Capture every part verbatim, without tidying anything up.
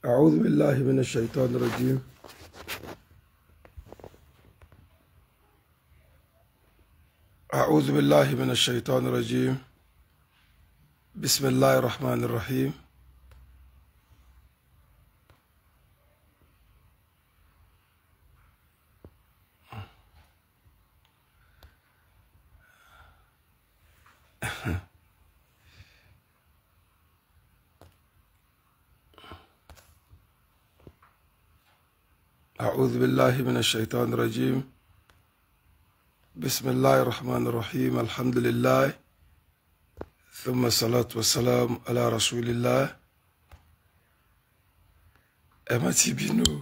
أعوذ بالله من الشيطان الرجيم. أعوذ بالله من الشيطان الرجيم. بسم الله الرحمن الرحيم. أعوذ بالله من الشيطان الرجيم. بسم الله الرحمن الرحيم. الحمد لله ثم الصلاة والسلام على رسول الله. أمتي بنو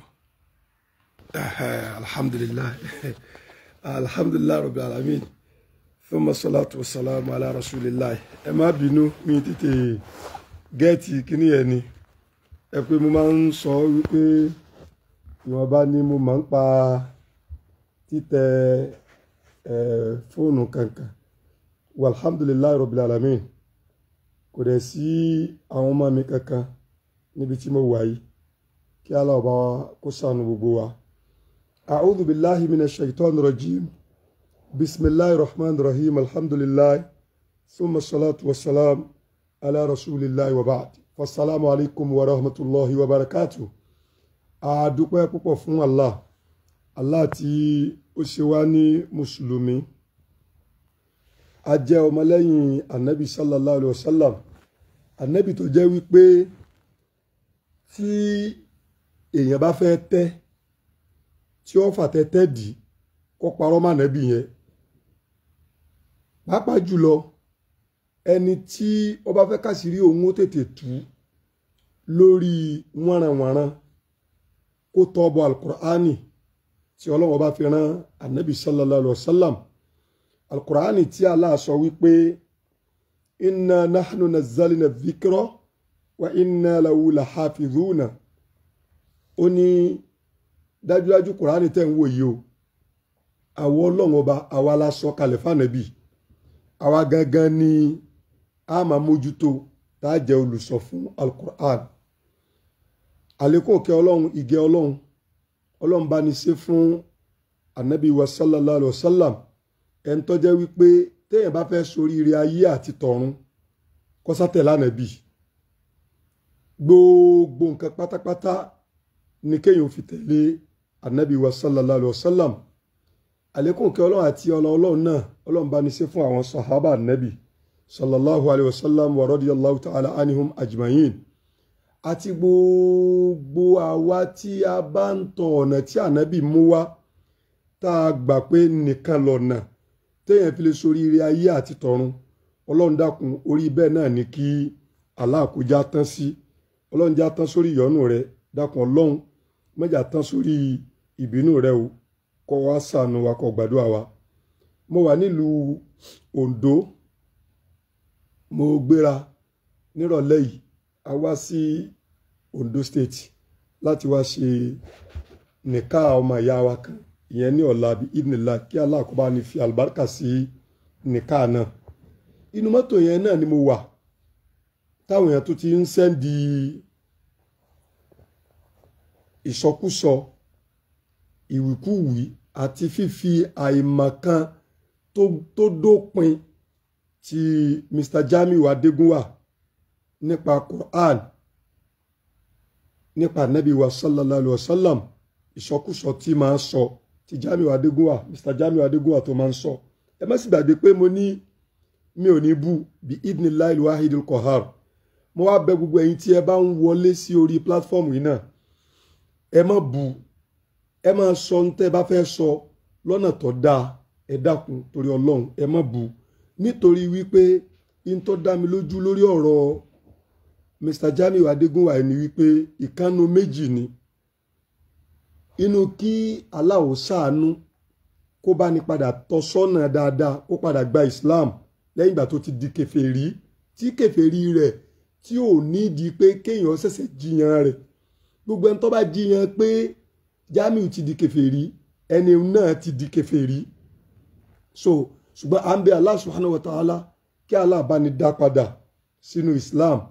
الحمد لله الحمد لله رب العالمين ثم الصلاة والسلام على رسول الله. أما بنو من تتي جاتي كنياني أقول ممان صو ìwọ̀n bá ní mo máa ń pa títẹ fóònù kankan walhamdulillahi rabbil alamin kò dẹ̀ sí àwọn ọmọ mi kankan níbi tí mo wà yìí kí Allah bá kó ṣàánú gbogbo wa. a'udhu billahi minash shaitanir rajim. bismillahir rahmanir rahim. alhamdulillahi thumma salatu wassalam ala rasulillahi wa ba'd. wassalamu alaikum wa rahmatullahi wa barakatuh. A dúpẹ́ púpọ̀ fún Allah Allah tí ó ṣe wá ní mùsùlùmí. A jẹ́ ọmọlẹ́yìn Ànábì sallallahu alaihi wasallam. Ànábì tó jẹ́ wípé tí èèyàn bá fẹ́ tẹ́ tí ó fà tẹ́tẹ́ dì kó parọ́ mọ́ Ànábì yẹn. Pàápàá jùlọ ẹni tí ó bá fẹ́ kásìrí òun ó tètè tú lórí wọ́nranwọ̀nran kó tọ́ bọ alkùránì tí Ọlọ́run bá fi rán Ànábì sallallahu alaihi wasallam. Alkùránì tí Allah sọ wípé inna nahnu nazzalna dhikra wa inna lahu lahafidhuna. Ó ní dájúdájú kùránì tẹ́ ń wò yìí o, àwa Ọlọ́run ọba àwa la sọ kalẹ̀ f'Ànábì, àwa gangan ni a máa mójútó tá a jẹ́ olùsọ fún alkùránì. Àlékún òkè Ọlọ́run ìgẹ́ Ọlọ́run Ọlọ́run bá ní ṣe fún Ànábì wa sallallahu alaihi wasallam. ẹn tó jẹ́ wípé téèyàn bá fẹ́ ṣoríire ayé àti tọ̀run kó sá tẹ̀lé Ànábì. Gbogbo nǹkan pátápátá ní kéèyàn fi tẹ̀lé Ànábì wa sallallahu alaihi wasallam. Àlékún òkè Ọlọ́run àti ọlá Ọlọ́run náà Ọlọ́run bá ní ṣe fún àwọn sàhábà Ànábì sallallahu alaihi wasallam wa radiyallahu ta'ala anhum ajma'in. Àti gbogbo àwa tí a bá ń tọ ọ̀nà tí Ànábì mú wá tá a gbà pé nìkan lọ̀nà téèyàn fi lè ṣoríire ayé àti tọ̀run. Ọlọ́run dákun orí bẹ́ẹ̀ náà ni kí Allah kó já tán sí. Ọlọ́run já tán sórí ìyọ́nú rẹ, dákun Ọlọ́run má jà tán sórí ìbínú rẹ o, kó wá ṣàánú wa kó gbàdúrà wa. Mo wà nílùú Oǹdó, mo gbéra nírọ̀lẹ́ yìí a wá sí Ondo State láti wá ṣe nìka ọmọ ìyá wa kan ìyẹn ní ọ̀la bí ibnillah kí Allah kó bá ní fi àlùbáríkà sí nìka náà. Inú mọ́tò yẹn náà ni mo wà táwọn èèyàn tó ti ń sẹ́ndì ìsọkúsọ ìwìkúwì àti fífi àìmọ̀kan tó dópin ti Mister Jamiu Adégúnwà nípa Quran, nípa Ànábì wa sallallahu alaihi wasallam. Ìsọkúsọ tí máa ń sọ ti Jamiu Adégúnwà, Mister Jamiu Adégúnwà tó máa ń sọ. Ẹ má sì gbàgbé pé mo ní mi ò ní bú bí idhnillahil wahidil qahhar. Mo wá bẹ̀ gbogbo ẹ̀yin tí ẹ bá ń wọlé sí orí platform yìí náà, ẹ má bú, ẹ má sọ ń tẹ́ bá fẹ́ sọ lọ́nà tó dáa, ẹ dákun torí Ọlọ́run ẹ má bú. Nítorí wípé in tó dá mi lójú lórí ọ̀rọ̀ Mister Jamiu Adégúnwà ni wípé ìkànnù méjì ni. Inú kí Allah ó ṣàánú kó bá ní padà tọ́ sọ́nà dáadáa kó padà gba Islam lẹ́yìn ìgbà tó ti di kèfèrí, tí kèfèrí rẹ̀ tí ò nídìí pé kéèyàn ṣẹ̀ṣẹ̀ jiyàn rẹ̀. Gbogbo ẹni tó bá jiyàn pé Jamiu ti di kèfèrí, ẹni náà ti di kèfèrí. So ṣùgbọ́n à ń bẹ Allah subhanahu wa ta'ala kí Allah bá ní dá padà sínú Islam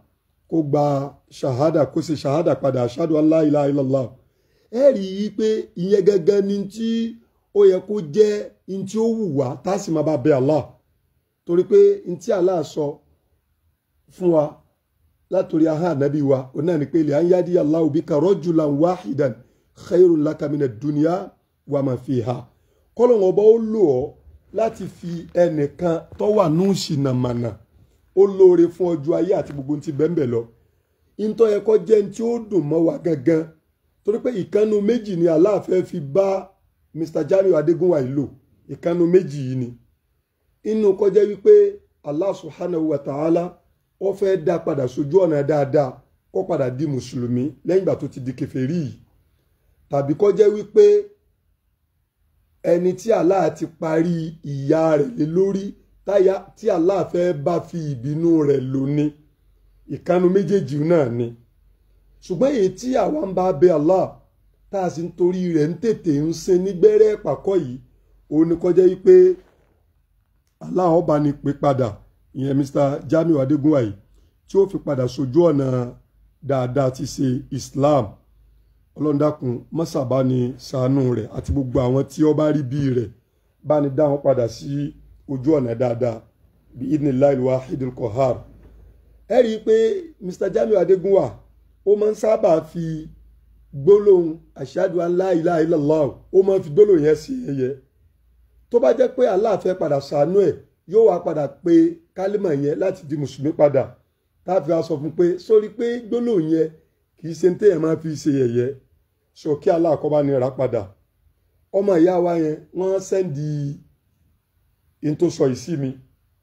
kó gba ṣahada kó ṣe ṣahada padà ashadu an la ilaha illallah ẹ rí i pé ìyẹn gangan ni tí ó yẹ kó jẹ́ ní tí ó wù wá tá a sì máa bá bẹ Allah torí pé ní tí Allah sọ fún wa látòrí ahọ́n ànábì wa òun náà ni pé li an yahdiya Allahu bika rajulan wahidan khairun laka mina dunya wa ma fiha kọ́lọ́hún ọba ó lò ọ́ láti fi ẹnìkan tó wà ní ìṣìnàmànà ó lóore fún ọjọ́ ayé àti gbogbo ti bẹ́ẹ̀ lọ ìntọ́ yẹ kó jẹ́ tí ó dùn mọ́ wa gangan torí pé ìkànnù méjì ni Allah fẹ́ fi bá Mr Jamiu Adégúnwà yìí lò ìkànnù méjì yìí ni inú kó jẹ́ wípé Allah subhanahu wa ta'ala ó fẹ́ dá padà sójú ọ̀nà dáadáa kó padà di mùsùlùmí lẹ́yìn ìgbà tó ti di kèfèrí yìí tàbí kó jẹ́ wípé ẹni tí Allah ti parí ìyà rẹ̀ lé lórí táyà tí Allah fẹ́ bá fi ìbínú rẹ̀ lò ní ìkànnù méjèèjì náà ni ṣùgbọ́n èyí tí àwa ń bá bẹ Allah tá a sì ń torí rẹ̀ ń tètè ń sin nígbẹ́rẹ́ pàkọ́ yìí òun ni kó jẹ́ wípé Allah ó bá ní pé padà ìyẹn Mr Jamiu Adégúnwà yìí tí ó fi padà sójú ọ̀nà dáadáa ti ṣe Islam Ọlọ́run dákun mọ́sà bá ní ṣàánú rẹ̀ àti gbogbo àwọn tí ó bá rí bí rẹ̀ bá ní dá wọn padà sí ojú ọ̀nà dáadáa bí idhnillahil wahidil qahhar ẹ rí i pé Mr Jamiu Adégúnwà ó máa ń sábà fi gbólóhùn ashadu an la ilaha illallah ó máa ń fi gbólóhùn yẹn sí ẹyẹ tó bá jẹ́ pé Allah fẹ́ padà ṣàánú ẹ̀ yóò wá padà pé kálímà yẹn láti di mùsùlùmí padà táàfi wá sọ fún pé sórí pé gbólóhùn yẹn kì í ṣe ń téèyàn máa fi ṣe yẹ̀yẹ́ sọ kí Allah kó bá ní ra padà ọmọ ìyá wa yẹn wọ́n sẹ́ndì in tó sọ yìí sí mi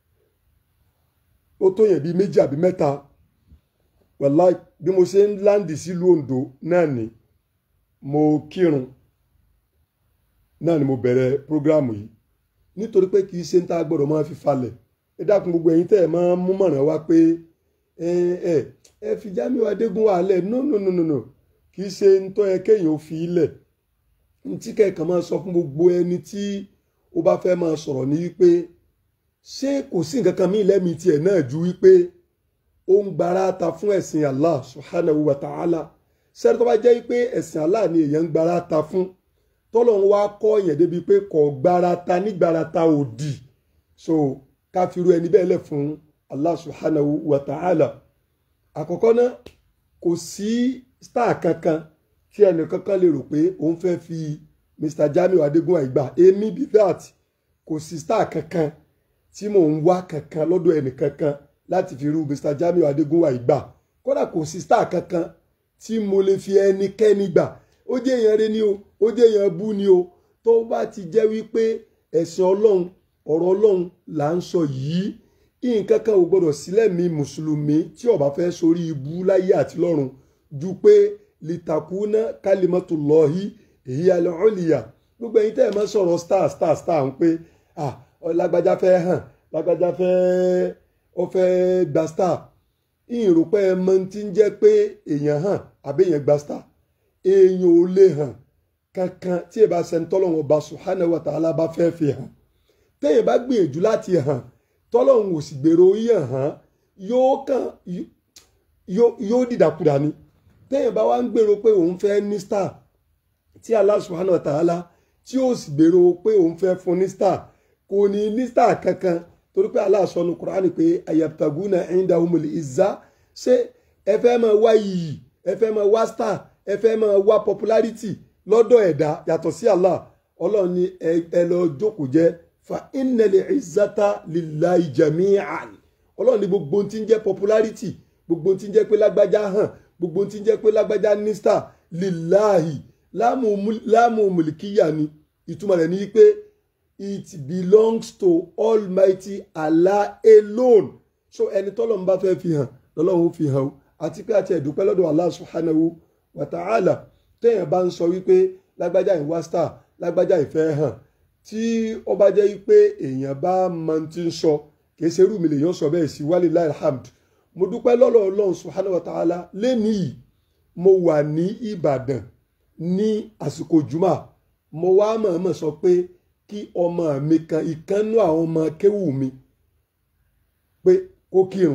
ó tó yẹn bíi méjì àbí mẹ́ta wàláì bí mo ṣe ń láǹdì sílùú Oǹdó náà ni mo kírun náà ni mo bẹ̀rẹ̀ prógráàmù yìí nítorí pé kì í ṣe ń tá a gbọ́dọ̀ máa fi falẹ̀ ẹ dákun gbogbo ẹ̀yin tẹ́ ẹ̀ máa ń mú mọ̀ràn wá pé ẹ ẹ ẹ fi Jamiu Adégúnwà lẹ̀ no no no no no kì í ṣe ń tọ́ ẹ kéèyàn ó fi ilẹ̀ ní tí kẹ̀kẹ́ máa sọ fún gbogbo ẹni tí ó bá fẹ́ máa sọ̀rọ̀ ní wípé ṣé kò sí nǹkan kan mí lẹ́mìí tiẹ̀ náà ju wípé ó ń gbára ta fún ẹ̀sìn Allah subhanahu wa ta'ala sẹ́ni tó bá jẹ́ wípé ẹ̀sìn Allah ni èèyàn ń gbára ta fún tọ́lọ́run wá kọ́ yẹn débi pé kò gbára ta nígbára ta òdì so ká fi ru ẹni bẹ́ẹ̀ lẹ̀ fún Allah subhanahu wa ta'ala àkọ́kọ́ náà kò sí star kankan tí ẹnì kankan lè rò pé òun fẹ́ fi Mr Jamiu Adégúnwà ìgbà èmi bí that kò sí star kankan tí mò ń wá kankan lọ́dọ̀ ẹnì kankan láti fi ru Mr Jamiu Adégúnwà ìgbà kódà kò sí star kankan tí mo lè fi ẹnikẹ́ni gbà ó jẹ́ èèyàn rẹ ni o ó jẹ́ èèyàn bú ni o tó bá ti jẹ́ wípé ẹ̀sìn ọlọ́run ọ̀rọ̀ ọlọ́run là ń sọ yìí nǹkan kan ò gbọdọ̀ sílẹ̀ mi mùsùlùmí tí ó bá fẹ́ sórí ibú láyé àti lọ́run ju pé litakuna kalimatullahi hiya al-ulya gbogbo ẹ̀yin tẹ́ ẹ̀ máa sọ̀rọ̀ star star star ń pé ah lágbájá fẹ́ hàn lágbájá fẹ́ ó fẹ́ gba star ìrùpẹ́ ẹ̀ mọ́ ti ń jẹ́ pé èèyàn hàn àbí èèyàn gba star èèyàn ò lè hàn kankan tí ìbá ṣe ń tọ́lọ́run ọba subhanahu wa ta'ala bá fẹ́ fi hàn téèyàn bá gbìyànjú láti hàn tọ́lọ́run ò sì gbèrò yíyàn hàn yóò kàn yóò dìdàkudà ni téèyàn bá wá ń gbèrò pé òun fẹ́ ní star tí Allah subhanahu wa ta'ala tí ó sì gbèrò pé òun fẹ́ fún ní star kò ní ní star kankan torí pé Allah sọ ní Kùránì pé ayabtaguna indahumul izza ṣé ẹ fẹ́ máa wá iyì ẹ fẹ́ máa wá star ẹ fẹ́ máa wá popularity lọ́dọ̀ ẹ̀dá yàtọ̀ sí Allah ọlọ́run ni ẹ lọ jókòó jẹ́ fa innal izzata lillahi jami'an ọlọ́run ni gbogbo tí ń jẹ́ popularity gbogbo tí ń jẹ́ pé lágbájá hàn gbogbo tí ń jẹ́ pé lágbájá ní star lillahi láàmú mùlìkíyà ni ìtumọ̀ rẹ̀ ni pé it belongs to Almighty Allah alone so ẹni tọ́lọ́run bá fẹ́ fi hàn lọ́lọ́run ó fi hàn o àti pé àti ẹ̀dùpẹ́ lọ́dọ̀ Allah subhanahu wa ta'ala téèyàn bá ń sọ wípé lágbájá ìwá star lágbájá ìfẹ́ hàn tí ó bá jẹ́ wípé èèyàn bá máa ti ń sọ kìí ṣe irú mi lèèyàn sọ bẹ́ẹ̀ sí walillahi alhamd mo dúpẹ́ lọ́dọ̀ Ọlọ́run subhanahu wa ta'ala lẹ́ni yìí mo wà ní Ìbàdàn ní àsìkò jùmọ̀ mo wá mọ̀ọ́mọ̀ sọ pé kí ọmọ mi kan ìkànnú àwọn ọmọ kéwù mi pé kó kírun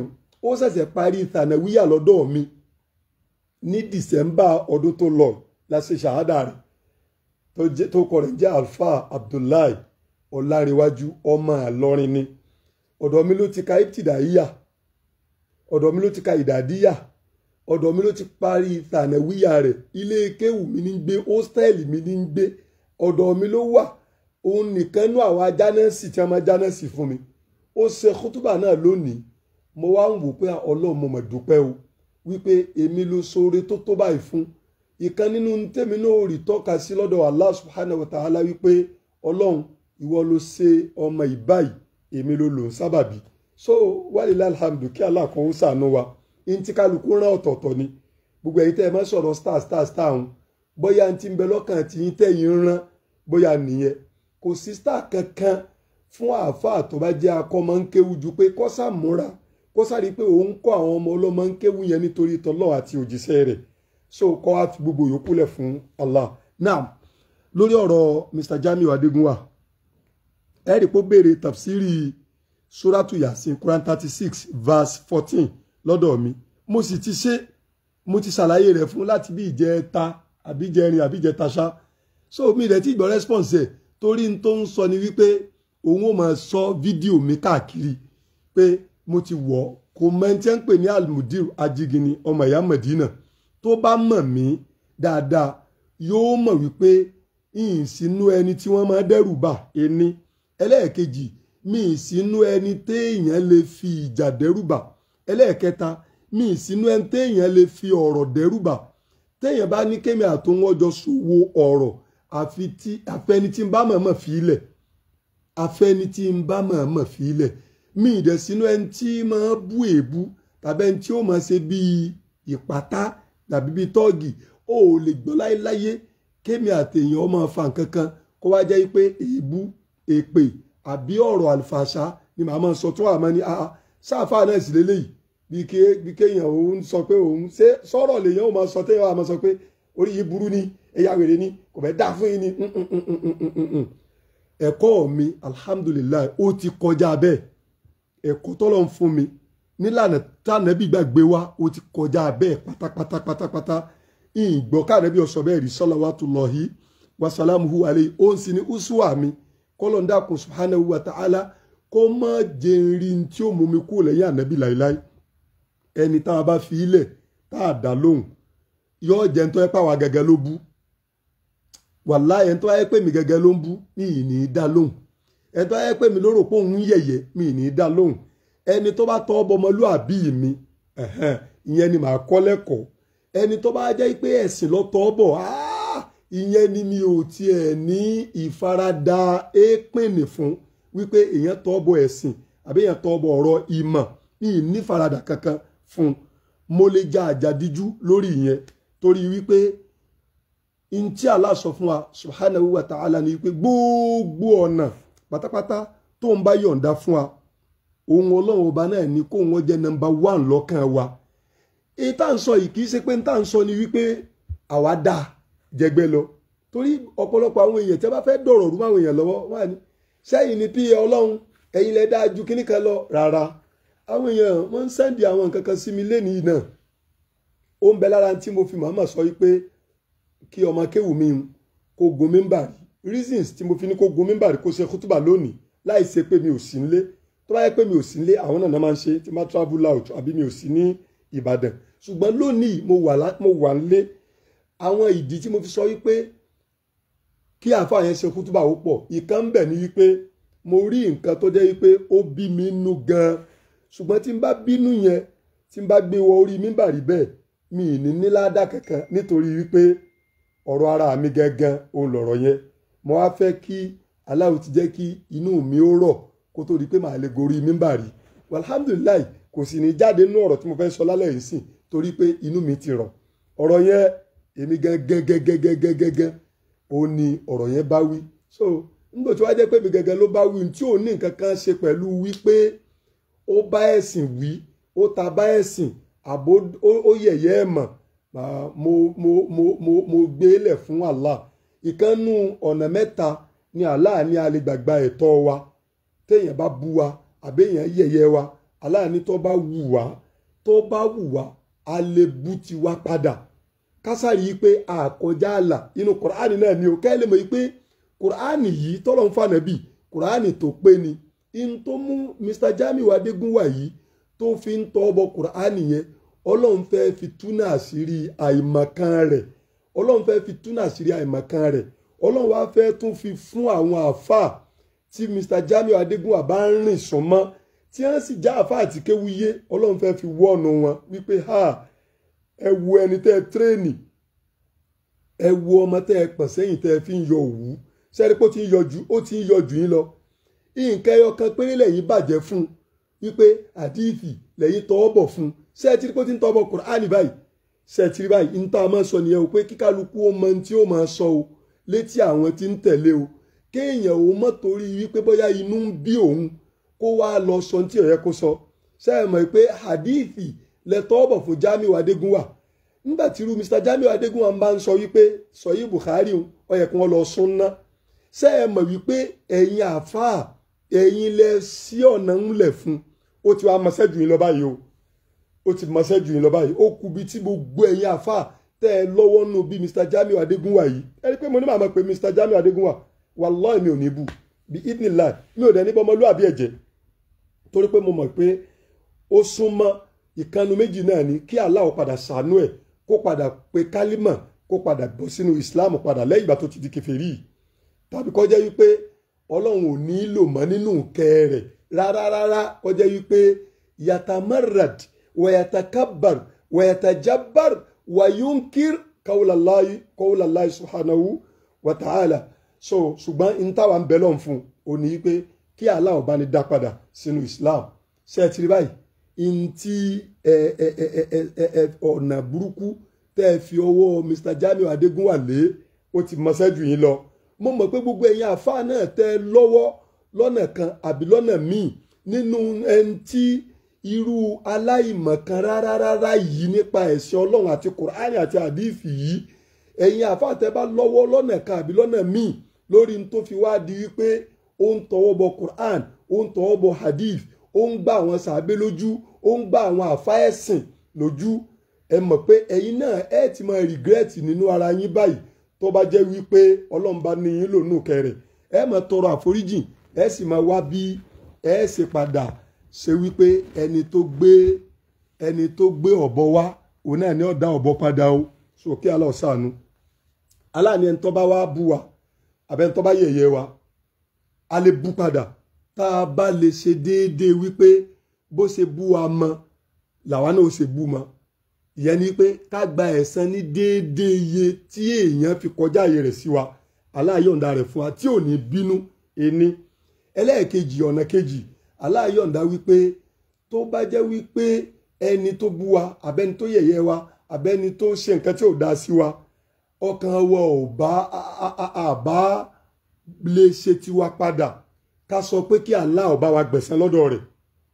ó ṣẹ̀ṣẹ̀ parí tànàwíyà lọ́dọ̀ mi ní December ọdún tó lọ la ṣe ṣàhádà rẹ̀ tó kọ rẹ̀ jẹ́ Alfa Abdullahi Ọlárẹ̀wájú ọmọ Ìlọrin ni ọ̀dọ̀ mi ló ti ka ibtidaiya ọ̀dọ̀ mi ló ti ka ìdàdíyà ọ̀dọ̀ mi ló ti parí tànàwíyà rẹ̀ ilé kéwù mi ní gbé hóstẹ́ẹ̀lì mi ní gbé ọ̀dọ̀ mi ló wà òun nìkan nú àwọn ajánẹ́sì tí a máa jánẹ́sì fún mi ó ṣe kútúbà náà lónìí mo wá ń wò pé Ọlọ́run mo mọ̀ dúpẹ́ o wípé èmi ló ṣoore tó tó báyìí fún ìkan nínú tèmi náà rí tọ́ka sí lọ́dọ̀ Allah subhanahu wa ta'ala wípé Ọlọ́run ìwọ ló ṣe ọmọ ìbáyìí èmi ló lò ń sábàbí so wàlílà alhamdu kí Allah kan ó ṣàánú wa ní tí kálukú rán ọ̀tọ̀ọ̀tọ̀ ni gbogbo ẹ̀yin tẹ́ ẹ máa sọ̀rọ̀ star star star ọ̀hún bóyá ti ń bẹ lọ́kàn tí yín tẹ̀yìn rán bóyá nìyẹn kò sí star kankan fún àáfàá tó bá jẹ́ akọ́mọ ń kéwu ju pé kọ́sà múra kọ́sà rí pé òun kọ́ àwọn ọmọ ọlọ́mọ ń kéwu yẹn nítorí tọ́lọ́ àti òjíṣẹ́ rẹ̀ so kọ́ á fi gbogbo yòókù lẹ̀ fún Allah now lórí ọ̀rọ̀ Mr Jamiu Adégúnwà ẹ rí pé ó béèrè tafsiri suratu Yasin Quran thirty six verse fourteen lọ́dọ̀ mi mo sì ti ṣe mo ti ṣàlàyé rẹ̀ fún láti bí ìjẹta àbíjẹrin àbíjẹta ṣá so mi rẹ̀ tí gbọ́ response ẹ̀ torí n tó ń sọ ni wípé òun ò máa sọ fídíò mi káàkiri pé mo ti wọ̀ kò mọ ẹni tí ń pè ní Almudir Ajigini ọmọ ìyá Medina tó bá mọ̀ mí dáadáa yóò mọ̀ wípé ìyìn sínú ẹni tí wọ́n máa dẹ́rù bà ẹni ẹlẹ́ẹ̀kejì mi sínú ẹni téèyàn lè fi ìjà dẹ́rù bà ẹlẹ́ẹ̀kẹta mi sínú ẹni téèyàn lè fi ọ̀rọ̀ dẹ́rù bà téèyàn bá ní kémi àtòun ọjọ́ ṣòwò ọ̀rọ̀ àfi tí àfẹni tí ń bá mọ̀ọ́mọ̀ fi ilẹ̀ àfẹni tí ń bá mọ̀ọ́mọ̀ fi ilẹ̀ mi ìdẹ̀ sínú ẹni tí máa bú èébú tàbí ẹni tí ó máa ṣe bíi ìpátá tàbí bíi tọ́ọ̀gì ó lè gbọ́ láéláyé kémi àtèèyàn ọmọ fa nǹkan kan kó wá jẹ́ pé èébú èpè àbí ọ̀rọ̀ àlùfàṣà ni màá máa sọ tún àmọ́ ní àá sáfà náà sì lélẹ́yìí bí kéèyàn òun sọ pé òun ṣé sọ̀rọ̀ lèèyàn ò máa sọ téèyàn á máa sọ pé orí yìí burú ni ẹ̀yà wèrè ni kò fẹ́ dá fún yín ni ẹ̀kọ́ mi alhamdulilayi ó ti kọjá bẹ́ẹ̀ ẹ̀kọ́ tọ́lọ́ ń fún mi nílànà tánàbí gbàgbé wa ó ti kọjá bẹ́ẹ̀ pátápátá pátápátá ìgbọ́ kánàbí ọ̀sọ̀ bẹ́ẹ̀ rí salawatullahi wasalamuhu alayhi ó ń sin ní uswa mi kọ́lọ́ndàkùn subhanahu wa ta'ala kó má jẹ́rin tí ó mú mi kú lẹ́yìn ànábì láíláí ẹni tá a bá fi ilẹ̀ tá a dá lóhùn yóò jẹ́ tó ẹ pàwọ́ gẹ́gẹ́ ló bú wàláhì ẹni tó ẹ pè mí gẹ́gẹ́ ló ń bú mi ì ní í dá lóhùn ẹni tó ẹ pè mí lórò pé òun yẹ̀yẹ́ mi ì ní í dá lóhùn ẹni tó bá tọ́ ọmọlúàbí mi ìyẹn ni màá kọ́ lẹ́kọ̀ọ́ ẹni tó bá jẹ́ pé ẹ̀sìn ló tọ́ bọ̀ ìyẹn ni mi ò tiẹ̀ ní ìfaradà èèpìnì fún wípé èèyàn tọ́ bọ̀ ẹ̀sìn àbí èèyàn tọ́ bọ̀ ọ̀rọ̀ ìmọ̀ ní ìnífaradà kankan fún mo lè ja àjàdíjú lórí ìyẹn torí wípé in tí Allah sọ fún wa subhanahu wa ta'ala ni wípé gbogbo ọ̀nà pátápátá tó ń bá yọ̀ǹda fún wa ohun ọlọ́run ọba náà ni kó wọ́n jẹ́ nọmba one lọ́kàn wa èyí tá à ń sọ yìí kì í ṣe pé tá à ń sọ ni wípé àwa dáa jẹgbẹ́ lọ torí ọ̀pọ̀lọpọ̀ àwọn èèyàn tí a bá fẹ́ dọ̀rọ̀ rú máwọn èèyàn lọ́wọ́ wà ní sẹ́yìn ni pí ọlọ́run ẹ̀yin lẹ dáa ju kíní kan lọ rárá àwọn èèyàn wọ́n ń sẹ́ndì àwọn nǹkan kan sí mi lénìí náà ó ń bẹ lára tí mo fi màmá sọ wípé kí ọmọ kéwù mi kó gun mímbàrí reasons tí mo fi ní kó gun mímbàrí kó ṣe kútùbà lónìí láì ṣe pé mi ò sí nílé tó bá yẹ pé mi ò sí nílé àwọn náà máa ń ṣe tí máa travel out àbí mi ò sí ní Ìbàdàn ṣùgbọ́n lónìí mo wà nílé àwọn ìdí tí mo fi sọ wípé kí àáfàá yẹn ṣe kútùbà ó pọ̀ ìkan ń bẹ̀ ni wípé mo rí nǹkan tó jẹ́ wípé ó bí mi nú gan-an ṣùgbọ́n tí n bá bínú yẹn tí n bá gbé wọ orí mímbàrí bẹ́ẹ̀ mi ì ní níláàdá kankan nítorí wípé ọ̀rọ̀ ara mi gangan òun lọ̀rọ̀ yẹn mo wá fẹ́ kí aláwo ti jẹ́ kí inú mi ó rọ̀ kó tó di pé màá lè gorí mímbàrí alhamdulilayi kò sì ní jáde nínú ọ̀rọ̀ tí mo fẹ́ sọ lálẹ́ yìí sìn torí pé inú mi ti rọ̀ ọ̀rọ̀ yẹn èmi gẹ́gẹ́gẹ́gẹ́gẹ́gẹ́ ó ní ọ̀rọ̀ yẹn bá wí so nígbà tí wàá jẹ́ pé mi gẹ́gẹ́ ló bá wí tí ò ní nǹkan kan ṣe pẹ̀lú wípé ó bá ẹ̀sìn wí ó ta bá ẹ̀sìn àbó ó yẹ̀yẹ́ ẹ̀ mọ̀ mo mo mo mo mo gbé lẹ̀ fún Allah ìkànnù ọ̀nà mẹ́ta ni Allah ní a lè gbàgbà ẹ̀tọ́ wa téèyàn bá bú wa àbẹ́yàn yẹ̀yẹ́ wa Allah ní tó bá wù wá tó bá wù wá a lè bú tiwa padà kásárì pé àkọjá àlà inú kùránì náà ni ó kẹ́ lè mọ̀ pé kùránì yìí tọ́lọ̀ ń fànà bí kùránì tó pé ni in tó mú Mr Jamiu Adégúnwà yìí tó fi ń tọ́ bọ kùránì yẹn ọlọ́run fẹ́ fi túnà àṣírí àìmọ̀kan rẹ̀ ọlọ́run fẹ́ fi túnà àṣírí àìmọ̀kan rẹ̀ ọlọ́run wá fẹ́ tún fi fún àwọn àáfàá tí Mr Jamiu Adégúnwà bá ń rìn sánmọ́ tí wọ́n sì já àáfàá àti kéwúyé ọlọ́run fẹ́ fi wọ́ọ̀nù wọn wípé ha ẹ wo ẹni tẹ́ ẹ tírẹ́ẹ̀nì ẹ wo ọmọ tẹ́ ẹ pọ̀ sẹ́yìn tẹ́ ẹ fi ń yọ òwú sẹ́rí pé ó ti ń yọjú ó ti ń yọjú yín lọ nǹkan ẹyọ kan péré lẹ́yìn bàjẹ́ fún wípé àdífì lẹ́yìn tọwọ́ bọ̀ fún ṣé ẹ ti rí pé ó ti ń tọwọ́ bọ̀ Kùránì báyìí ṣé ẹ ti rí báyìí ń tá a máa sọ nìyẹn o pé kíkálukú ó mọ tí ó máa sọ o létí àwọn tí ń tẹ̀lé o kéèyàn ò mọ̀ torí wípé bóyá inú ń bí òun kó wá lọ sọ tí ó yẹ kó sọ ṣé ẹ mọ̀ pé àdífì lẹ tọwọ́ bọ̀ fún Jamiu Adégúnwà nígbà tí irú Mr Jamiu Adégúnwà ń bá ń sọ wípé sọ yìí Bukhari ó yẹ kí wọ́n lọ súnná ṣé ẹ mọ̀ wípé ẹ̀yin àáfàá ẹ̀yin lẹ sí ọ̀nà ńlẹ̀ fún ó ti wá mọ̀ṣẹ́ jù yín lọ báyìí o ó ti mọ̀ṣẹ́ jù yín lọ báyìí ó kú bí tí gbogbo ẹ̀yin àáfàá tẹ́ ẹ lọ́wọ́ nù bí Mr Jamiu Adégúnwà yìí ẹ rí pé mo ní màá mọ̀ pé Mr Jamiu Adégúnwà wallahi mi ò ní bù bí idnillah mi ò dẹ̀ ní bọ́mọlúwàbí ẹ̀jẹ̀ torí pé mo mọ̀ pé ó súnmọ́ ìkànnì méjì náà ni kí Allah padà ṣàánú ẹ̀ kó padà pé kálímà kó padà bọ́ sínú Islam padà lẹ́yìn ìgbà tó ti di kèfèrí tàbí kó jẹ́ wípé ọlọ́run ò ní lò mọ́ nínú ìkẹ́ rẹ̀ rárá rárá kó jẹ́ wípé yatamarrad wàyàtàkàbàr wàyàtàjàbàr wàyúnkìr kawulallahi kawulallahi subhanahu wa ta'ala so ṣùgbọ́n n táwa ń bẹ lọ́n fún un ò ní wípé kí Allah bá ní dá padà sínú Islam ṣe é tiri báyìí n tí ọ̀nà burúkú tẹ́ ẹ fi ọwọ́ Mr Jamiu Adégúnwà lé ó ti mọṣẹ́ jù yín lọ mo mọ̀ pé gbogbo ẹ̀yin àfáà náà tẹ́ lọ́wọ́ lọ́nà kan àbí lọ́nà míì nínú ẹni tí irú aláìmọ̀kan rárá rárá yìí nípa ẹ̀sìn ọlọ́run àti Kùránì àti àdífì yìí ẹ̀yin àfáà tẹ́ bá lọ́wọ́ lọ́nà kan àbí lọ́nà míì lórí n tó fi wá di wípé ó ń tọwọ́ bọ Kùrán ó ń tọwọ́ bọ hadith ó ń gbá àwọn sàábé lójú ó ń gbá àwọn àfáà ẹ̀sìn lójú ẹ mọ̀ pé ẹ̀yin náà ẹ ti máa regret nínú ara yín báyìí tó bá jẹ́ wípé ọlọ́run bá ní yín lónú kẹrẹ ẹ máa tọrọ àforíjì ẹ sì máa wá bí ẹ ṣe padà ṣe wípé ẹni tó gbé ẹni tó gbé ọ̀bọ wá òun náà ni ó dá ọ̀bọ padà o sókè Allah ṣàánú aláàní ẹni tó bá wá bú wa àbẹ́ni tó bá yẹ̀yẹ́ wa a lè bú padà tá a bá lè ṣe déédéé wípé bó ṣe bú wa mọ làwa náà ó ṣe bú mọ ìyẹn ni pé ká gba ẹ̀san ní déédéé iye tí èèyàn fi kọjá ààyè rẹ̀ sí wa Allah yọ̀ǹda rẹ̀ fún wa tí ò ní bínú ẹni ẹlẹ́ẹ̀kejì ọ̀nà kejì Allah yọ̀ǹda wípé tó bá jẹ́ wípé ẹni tó bú wa àbẹ́ni tó yẹ̀yẹ́ wa àbẹ́ni tó ṣe nǹkan tí ò dá sí wa ọkàn wa ò bá àbá lè ṣe tiwa padà ká sọ pé kí Allah ó bá wa gbẹ̀san lọ́dọ̀ rẹ̀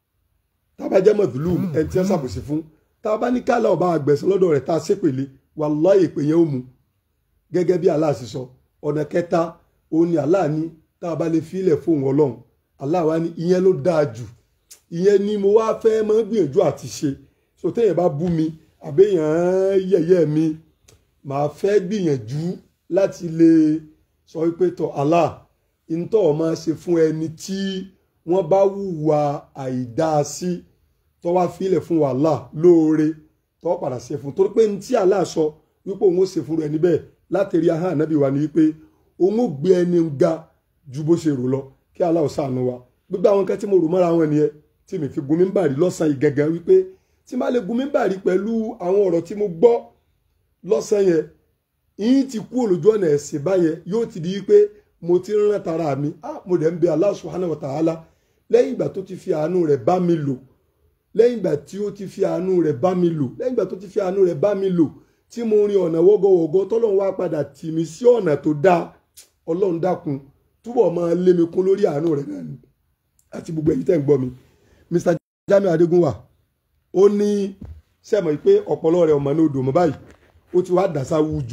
tá bá jẹ́ mọ̀dúlù ẹni tí wọ́n ṣàbòsí fún tá a bá ní ká Allah ó bá wa gbẹ̀san lọ́dọ̀ rẹ̀ tá a ṣépèlé wallahi èpè yẹn ó mu gẹ́gẹ́ bí Allah sì sọ ọ̀nà kẹta òun ni Allah ní tá a bá lè filẹ̀ fóun ọlọ́run Allah wa ní ìyẹn ló dáa jù ìyẹn ni mo wá fẹ́ máa gbìyànjú àti ṣe so téèyàn bá bú mi àbẹ́yàn yẹ̀yẹ́ mi màá fẹ́ gbìyànjú láti lè sọ wípé tọ̀ Allah ìntọ́ ọ̀ máa ṣe fún ẹni tí wọ́n bá hùwà àìdáa sí tó wá filẹ̀ fún Allah lóore tó padà ṣe fún torí pé ní tí Allah sọ wípé òun ó ṣe fún ẹni bẹ́ẹ̀ látẹ̀rí ahọ́n ànábì wa ni wípé òun ó gbé ẹni ga ju bó ṣe rò lọ kí Allah ó ṣàánú wa gbogbo àwọn nǹkan tí mo rò mọ́ra wọn nìyẹn tí mi fi gun mímbàrí lọ́sàn-án yìí gẹ́gẹ́ wípé tí má lè gun mímbàrí pẹ̀lú àwọn ọ̀rọ̀ tí mo gbọ́ lọ́sàn-án yẹn yín ti kú olójú ọ̀nà ẹ̀sìn báyẹn yóò ti di wípé mo ti rán tara mi ah mo dẹ̀ ń bẹ Allah subhanahu wa ta'ala lẹ́yìn ìgbà tó ti fi àánú rẹ̀ bá mi lò lẹ́yìn ìgbà tí ó ti fi àánú rẹ̀ bá mi lò lẹ́yìn ìgbà tó ti fi àánú rẹ̀ bá mi lò tí mo rin ọ̀nà wọ́gọ́wọ́gọ́ tọ́lọ́run wá padà tì mí sí ọ̀nà tó dáa ọlọ́run dákun túbọ̀ máa lé mi kún lórí àánú rẹ̀ náà ni àti gbogbo èyí tẹ́ ń gbọ́ mi Mr Jamiu Adégúnwà ó ní sẹ́mọ̀ pé ọpọlọ rẹ̀ ọmọ ní odò mọ́ báyìí ó ti wá dàsá wújú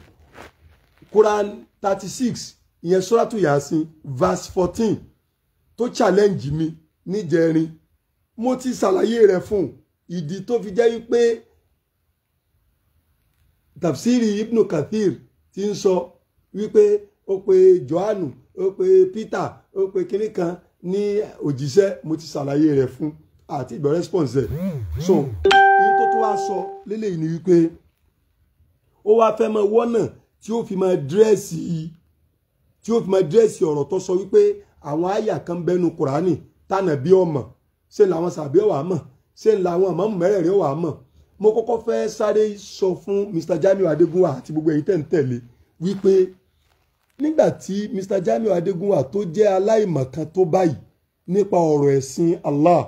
Quran thirty six ìyẹn Suratu Yasin verse fourteen tó challenge mi níjẹrin mo ti ṣàlàyé rẹ̀ fún ìdí tó fi jẹ́ wípé tafsiri Ibn Kathir ti ń sọ wípé ó pe Jòhánù ó pe Peter ó pe kinní kan ní òjíṣẹ́, mo ti ṣàlàyé rẹ̀ fún àti ìgbọ́ response ẹ̀. So ní tó tó wá sọ lélẹ́yìí ni wípé ó wá fẹ́ mọ wọ́nà tí ó fi máa dírẹ́sì tí ó fi máa dírẹ́sì ọ̀rọ̀ tó sọ wípé àwọn àyà kan bẹ́nu Kùránì tánà bí ọmọ ṣé làwọn sàbí ọ̀wà mọ̀ ṣé làwọn àmọ́ mẹ́rẹ̀ẹ̀rin ọ̀wà mọ̀. Mo kọ́kọ́ fẹ́ sáré sọ fún Mr Jamiu Adégúnwà àti gbogbo ẹ̀yin tẹ́ ń tẹ̀lé wípé nígbà tí Mr Jamiu Adégúnwà tó jẹ́ aláìmọ̀kan tó báyìí nípa ọ̀rọ̀ ẹ̀sìn Allah,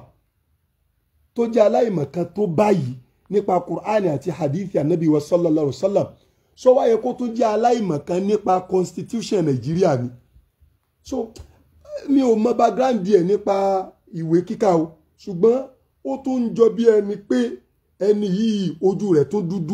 tó jẹ́ aláìmọ̀kan tó báyìí nípa Qur'ani àti hadithi anabi wa sallallahu alaihi wa sallam, sọ wáyé kó tó jẹ́ aláìmọ̀kan nípa constitution Nàìjíríà ni. So mi ò mọ background díẹ̀ nípa ìwé kíkà o, ṣùgbọ́n ó tún ń jọ bí ẹni pé ẹni yìí ojú rẹ̀ tó dúdú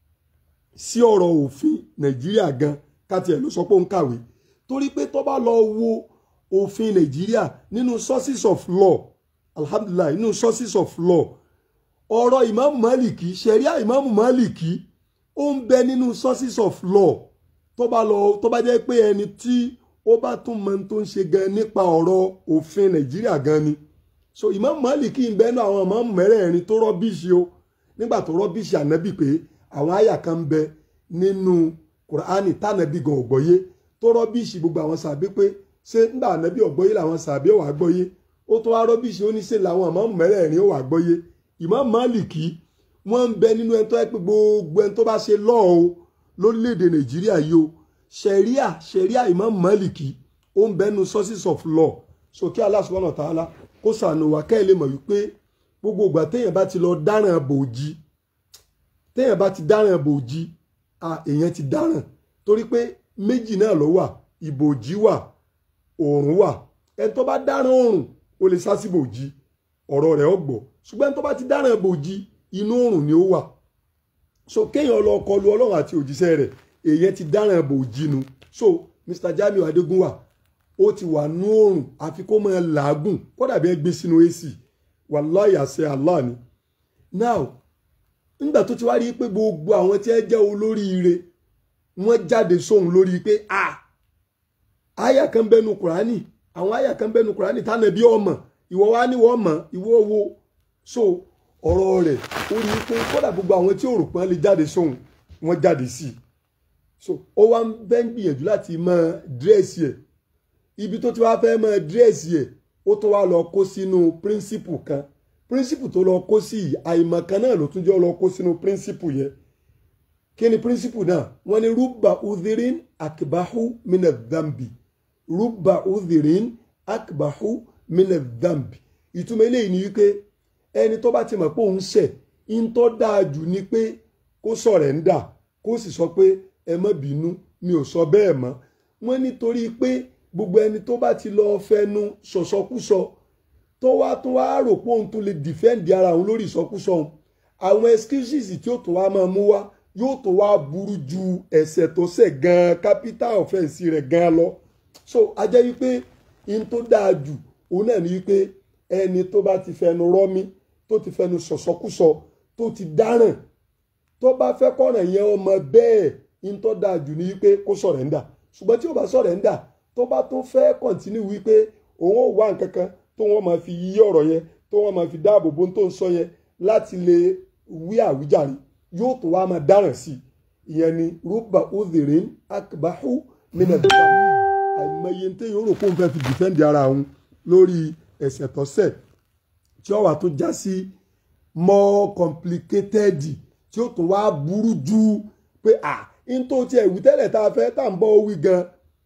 sí ọ̀rọ̀ òfin Nàìjíríà gan káti ẹ̀ ló sọ pé ó ń kàwé, torí pé tó bá lọ wo òfin Nàìjíríà nínú sources of law, alhamdulillah, nínú sources of law, ọ̀rọ̀ Imam Maliki, ṣẹ̀ríà Imam Maliki ó ń bẹ nínú sources of law. Tó bá lọ tó bá jẹ́ pé ẹni tí ó bá tún mọ tó ń ṣe gan nípa ọ̀rọ̀ òfin Nàìjíríà gan ni. So Imam Maliki ń bẹ́nu àwọn Imam mẹ́rẹ̀ẹ̀rin tó rọ́bìṣì o nígbà tó rọ́bìṣì ànábì pé àwọn àyà kan ń bẹ nínú Kùránì tánàbí gan ògbọ́yé, tó rọ́bìṣì gbogbo àwọn sàbí pé ṣé nígbà ànábì ògbọ́yé làwọn sàbí ò wá gbọ́yé, ó tó wá rọ́bìṣì ó ní ṣe làwọn Imam mẹ́rẹ̀ẹ̀rin ó wá gbọ́yé. Imam Maliki wọ́n ń bẹ nínú ẹni tó yẹ pé gbogbo ẹni tó bá ṣe lọ́ọ̀ o lórílẹ̀‐èdè Nàìjíríà yìí o, ṣẹ̀ríà ṣẹ̀ríà Imam Maliki ó ń bẹ nínú sources of law. So kí Allah subhanahu wa ta'ala kó ṣàánú wa kẹ́ ẹ lè mọ̀ wípé gbogbo ìgbà téèyàn bá ti lọ dáràn bòójì, téèyàn bá ti dáràn bòójì, à èèyàn ti dáràn, torí pé méjì náà ló wà, ìbòjì wà, òòrùn wà. ẹni tó bá dáràn òòrùn ó lè sá sí bòójì, ọ̀rọ̀ rẹ̀ ó gbọ́, ṣùgbọ́n ẹni tó bá ti dáràn bòójì inú òòrùn ni ó wà. So kéèyàn lọ kọlu Ọlọ́run àti òjíṣẹ́ rẹ̀, èèyàn ti dáràn bòójì nu. So Mr Jamiu Adégúnwà ó ti wà nú òòrùn, àfi kó máa làágùn kódà bí ẹ gbé sínú A C, wàláhì àṣẹ Allah ni. Now nígbà tó ti wá rí pé gbogbo àwọn tí ẹ jẹ́ olóríire wọ́n jáde sóhun lórí pé à àyà kan bẹ́nu Kùránì, àwọn àyà kan bẹ́nu Kùránì tánà bí ọmọ ìwọ wá ní wọ́n mọ̀ ìwọ wo. So ọ̀rọ̀ rẹ̀ ó rí pé kódà gbogbo àwọn tí ò rò pé wọ́n lè jáde sóhun wọ́n jáde sí i. So ó wá ń bẹ́ ń gbìyànjú láti máa dírẹ́sì ẹ̀, ibi tó ti wá fẹ́ máa dírẹ́sì ẹ̀ ó tó wá lọ kó sínú píríncípù kan. Píríncípù tó lọ kó sí àìmọ̀ kan náà ló tún jẹ́ lọ kó sínú píríncípù yẹn. Kí ni píríncípù náà? Wọ́n ní rúbà udhirin akbahu mina dhambi, rúbà udhirin akbahu mina dhambi. Ìtumọ̀ eléyìí ni wípé ẹni tó bá ti mọ̀ pé òun ṣẹ̀, in tó dáa jù ni pé kó sọ̀rẹ́ńdà, kó sì sọ pé ẹ má bínú, mi ò sọ bẹ́ẹ̀ mọ́. Wọ́n nítorí pé gbogbo ẹni tó bá ti lọ fẹnu sọ̀sọ́kúsọ tó wá tó wá rò pé òun tó lè dìfẹ́ǹdì ara òun lórí ìsọkúsọ òun, àwọn excuses tí ó tó wá máa mú wá yóò tó wá burú ju ẹ̀ṣẹ̀ tó ṣẹ̀ gan capital offence rẹ̀ gan lọ. So a jẹ́ wípé in tó dáa jù òun náà ni wípé ẹni tó bá ti fẹnu rọ́mí, tó ti fẹnu sọ̀sọ́kúsọ, tó ti dáràn, tó bá fẹ́ kọ́ràn yẹn ọmọ bẹ́ẹ̀, in tó dáa jù ni wípé kó sọ̀rẹ́ńdà. Ṣùgbọ́n tí ó bá sọ̀rẹ́ńdà, tó bá tún fẹ́ kọ̀ntínú wípé òun ò wá nǹkan kan tó wọ́n máa fi yí ọ̀rọ̀ yẹn, tó wọ́n máa fi dáàbò bó tó ń sọ yẹn láti lè wí àwíjàre, yóò tó wá máa dáràn sí i. Ìyẹn ni rúbà udhirin akbahu mina dhambi. àìmọye ń téèyàn rò pé òun fẹ́ fi dìfẹ́ǹdì ara òun lórí ẹ̀ṣẹ̀ tó ṣẹ̀, tí ó wà tó já sí more complicated, tí ó tún wá burú ju pé à ń tó tiẹ̀ wí tẹ́lẹ̀ tá a fẹ́ tá à ń bọ́ wí gan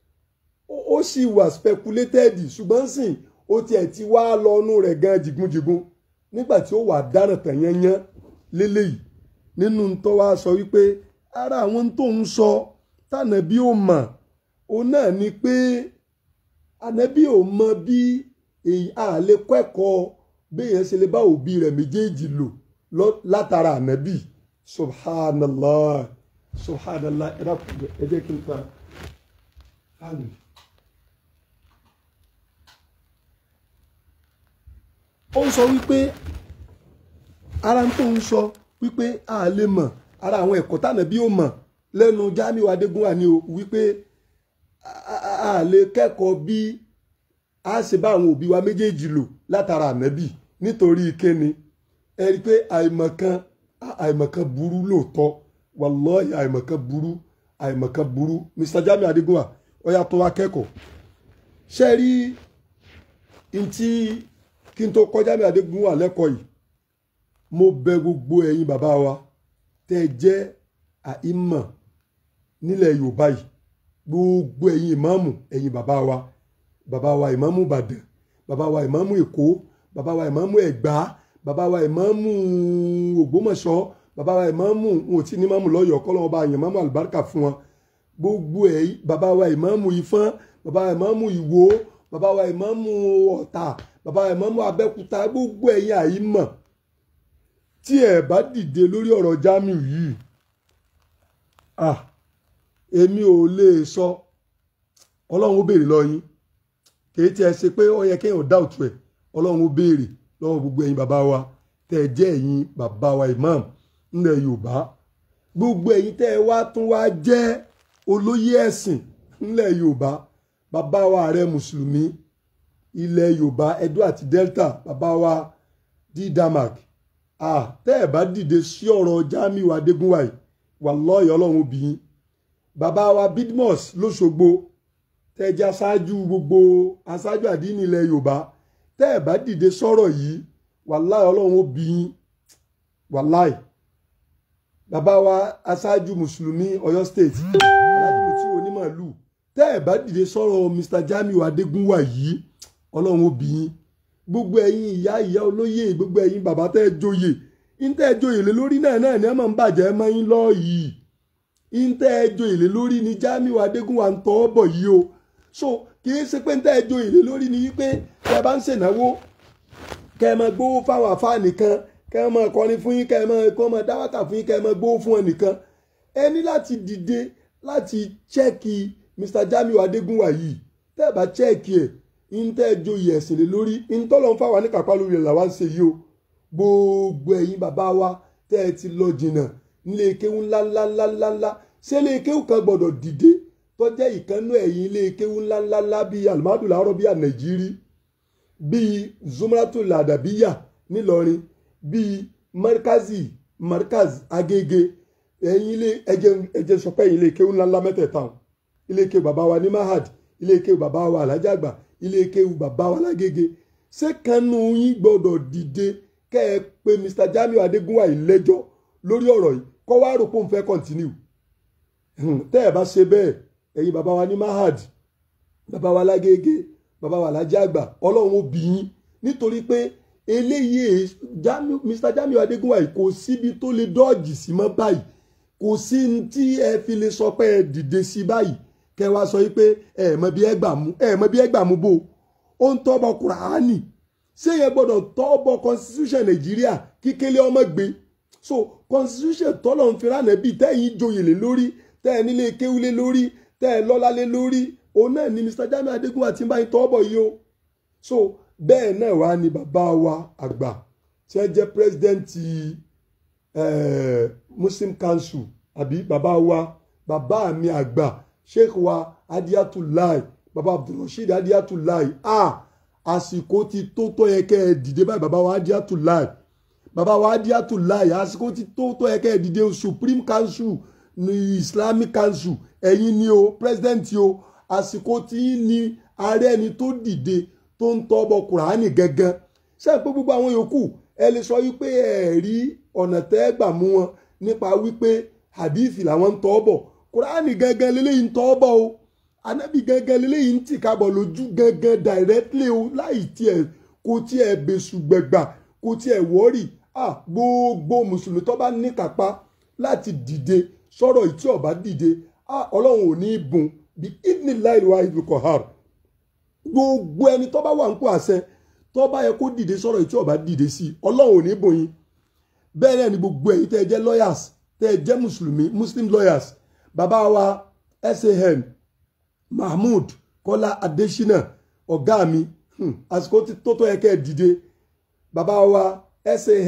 ó sì wà speculated, ṣùgbọ́n sìn ó tiẹ̀ ti wá lọ́nu rẹ̀ gan jìgúnjìgún nígbà tí ó wà dáràn tàn yányán lélẹ́yìí. Nínú tó wá sọ wípé ara àwọn tó ń sọ tànàbí ò mọ̀ òun náà ni pé ànábì ò mọ bí èyí àlè kẹ́kọ̀ọ́ béèyàn ṣe lè bá òbí rẹ̀ méjèèjì lò látara ànábì. Subhanallah, subhanallah, ẹ jẹ́ kí n ta fáàlì. ó ń sọ wípé ara tó ń sọ wípé a lè mọ̀ ara àwọn ẹ̀kọ́ tànà bí ó mọ̀ lẹ́nu Jamiu Adégúnwà ni o wípé a lè kẹ́kọ̀ọ́ bí a ṣe bá àwọn òbí wa méjèèjì lò látara ànábì nítorí kíni ẹ rí i pé àìmọ̀kan àìmọ̀kan burú lóòótọ́ wallahi àìmọ̀kan burú àìmọ̀kan burú Mr Jamiu Adégúnwà ó yá tó wá kẹ́kọ̀ọ́ ṣe rí ntí kí n tó kọ́ Jamiu Adégúnwà lẹ́kọ̀ọ́ yìí mo bẹ̀ gbogbo ẹ̀yin bàbá wa tẹ́ jẹ́ àìmọ̀ nílẹ̀ Yorùbá yìí gbogbo ẹ̀yin ìmáàmù ẹ̀yin bàbá wa bàbá wa ìmáàmù Ìbàdàn bàbá wa ìmáàmù Èkó bàbá wa ìmáàmù Ẹ̀gbá bàbá wa ìmáàmù Ògbómọ̀ṣọ́ bàbá wa ìmáàmù wọn ò tí ní ìmáàmù lọ́yọ̀ọ́ kọ́ lọ́wọ́ bá yàn ìmáàmù àlùbáríkà fún wọn gbogbo ẹ̀yin bàbá wa ìmáàmù Ifọ̀n bàbá wa ìmáàmù Ìwó bàbá wa ìmáàmù Ọ̀tà bàbá wa ìmáàmù Abẹ́òkúta gbogbo ẹ̀yin àìmọ̀ tí ẹ bá dìde lórí ọ̀rọ̀ Jamiu yìí ah èmi ò lè sọ ọlọ́run ó béèrè lọ yín kì í tiẹ̀ ṣe pé ó yẹ kéèyàn dáùtù ẹ̀ ọlọ́run ó béèrè lọ́wọ́ gbogbo ẹ̀yin bàbá wa tẹ́ ẹ jẹ́ ẹ̀yin bàbá wa imam nílẹ̀ Yorùbá gbogbo ẹ̀yin tẹ́ ẹ wá tún wá jẹ́ olóyè ẹ̀sìn nílẹ̀ Yorùbá bàbá wa ààrẹ mùsùlùmí ilẹ̀ Yorùbá Edo àti Delta bàbá wa D-Damak ah tẹ́ ẹ bá dìde sí ọ̀rọ̀ Jamiu Adégúnwà yìí wallahi ọlọ́run ó bí yín bàbá wa Bidmus lóṣogbo tẹ́ ẹ jẹ́ aṣáájú gbogbo aṣáájú àdínì ilẹ̀ Yorùbá tẹ́ ẹ bá dìde sọ̀rọ̀ yìí wallahi ọlọ́run ó bí yín wallahi bàbá wa aṣáájú mùsùlùmí Ọ̀yọ́ state Alhaji Mutiu Onímàálù tẹ́ ẹ bá dìde sọ̀rọ̀ Mr Jamiu Adégúnwà yìí ọlọ́run ó bí yín gbogbo ẹ̀yin ìyá ìyá olóyè gbogbo ẹ̀yin bàbá tẹ́ ẹ joyè ìntẹ́ ẹ joyè lé lórí náà náà ni ẹ máa ń bàjẹ́ mọ́ yín lọ yìí ìntẹ́ ẹ joyè lé lórí ni Jamiu Adégúnwà ń tọ́ bọ̀ yìí o so kì í ṣe pé ìntẹ́ ẹ joyè lé lórí ni wípé kẹ́ ẹ bá ń ṣènáwó kẹ́ ẹ máa gbówó fáwọn àfáà nìkan kẹ́ ẹ máa kọrin fún yín kẹ́ ẹ máa kọ́ máa dáwàkà fún yín kẹ́ ẹ máa gbówó fún ẹ nìkan ẹ ní láti dìde láti chẹ́ẹ̀kì Mr Jamiu Adégúnwà yìí tẹ́ ẹ bá chẹ́ẹ̀kì ẹ̀ ìntẹ́ ẹ joyè ẹ̀sìn lé lórí ìntọ́lọ́ ń fáwọn níkàpá lórí ẹ̀ làwọn ń ṣe yìí o gbogbo ẹ̀yin bàbá wa tẹ́ ẹ ti lọ jìnnà nílé kéwú ńláńláńláńlá ṣé ilé kéwú kan gbọ́dọ̀ dìde tó jẹ́ ìkànnú ẹ̀yin ilé kéwú ńláńláńlá bíi Al-Madul Arabiya Nàìjírí bíi Zumratul Adabiya nílọrin bíi Markazi Markaz Agége ẹ̀yin ilé ẹjẹ sọpẹ́ ilé kéwú ńláńlá mẹ́tẹ̀ẹ̀ta ilé kéwú bàbá wa ní Mahad ilé kéwú bàbá wa Alhaji Àgbà ilé kéwú bàbá wa lágége ṣé kanú yín gbọ́dọ̀ dìde kẹ́ ẹ pé Mr Jamiu Adégúnwà yìí lẹ́jọ́ lórí ọ̀rọ̀ yìí kọ́ wá rò pé òun fẹ́ continue tẹ́ ẹ bá ṣe bẹ́ẹ̀ ẹ̀yin bàbá wa ní Mahad bàbá wa lágége bàbá wa Alhaji Àgbà ọlọ́run ó bí yín nítorí pé eléyìí Mr Jamiu Adégúnwà yìí kò síbi tó lè dọ́ọ̀jì sí mọ́ báyìí kò sí ní tí ẹ fi lè sọ pé ẹ dìde sí báyìí kẹ́ wá sọ pé ẹ mọ bí ẹ gbà mú ẹ mọ bí ẹ gbà mú bò ó ń tọ́ bọ Kùránì ṣé yẹn gbọ́dọ̀ tọ́bọ̀ constitution Nàìjíríà kíkélé ọmọ gbé so constitution tọ́lọ̀ ń fi ránà bíi tẹ́yìn joyè lé lórí tẹ́ ẹ nílé kéwúlé lórí tẹ́ ẹ lọ́lá lé lórí òun náà ni Mr Jamiu Adégúnwà ti ń bá yín tọ́bọ̀ yìí o so bẹ́ẹ̀ náà wá ní bàbá wa àgbà tí wọ́n jẹ́ president eh, Muslim Council àbí bàbá wa bàbá mi àgbà Sheikh wa Adiyatullah bàbá Abdulrasheed Adiyatullah ah àsìkò ti tó tó yẹ kẹ́ ẹ dìde báyìí bàbá wa Adiyatullah bàbá wa Adiyatullah àsìkò ti tó tó yẹ kẹ́ ẹ dìde Supreme Council ní Islamic Council ẹ̀yin ni o president o àsìkò tí ní ààrẹ ẹni tó dìde tó ń tọ́bọ̀ Kùránì gangan ṣé pé gbogbo àwọn yòókù ẹ lè sọ wípé ẹ rí ọ̀nà tẹ́ gbà mú wọn nípa wípé hadithi làwọn ń tọ́bọ̀ Kùránì gangan lélẹ́yìn ń tọ́bọ̀ o anabi gangan lélẹ́yìn ń tì kábọ̀ lójú gangan directly o láì tiẹ̀ kò tiẹ̀ bẹ̀sù gbẹ̀gbà kò tiẹ̀ wọ́rì ah gbogbo mùsùlùmí tó bá ní kápá láti dìde sọ̀rọ̀ ìtí ọ̀bá dìde ah ọlọ́run ò ní í bùn bí idnillahi al-wahidul qahhar gbogbo ẹni tó bá wà ń kó àṣẹ tó bá yẹ kó dìde sọ̀rọ̀ ìtí ọ̀bá dìde sí ọlọ́run ò ní í bùn yín bẹ́ẹ̀ náà ni gbogbo ẹ̀yin tẹ́ ẹ jẹ́ lawyers tẹ́ ẹ jẹ́ mùsùlùmí muslim lawyers bàbá wa S A N Mahmood Kọ́lá Adésínà ọ̀gá mi àsìkò tí tó tó yẹ kẹ́ ẹ dìde bàbá wa S A N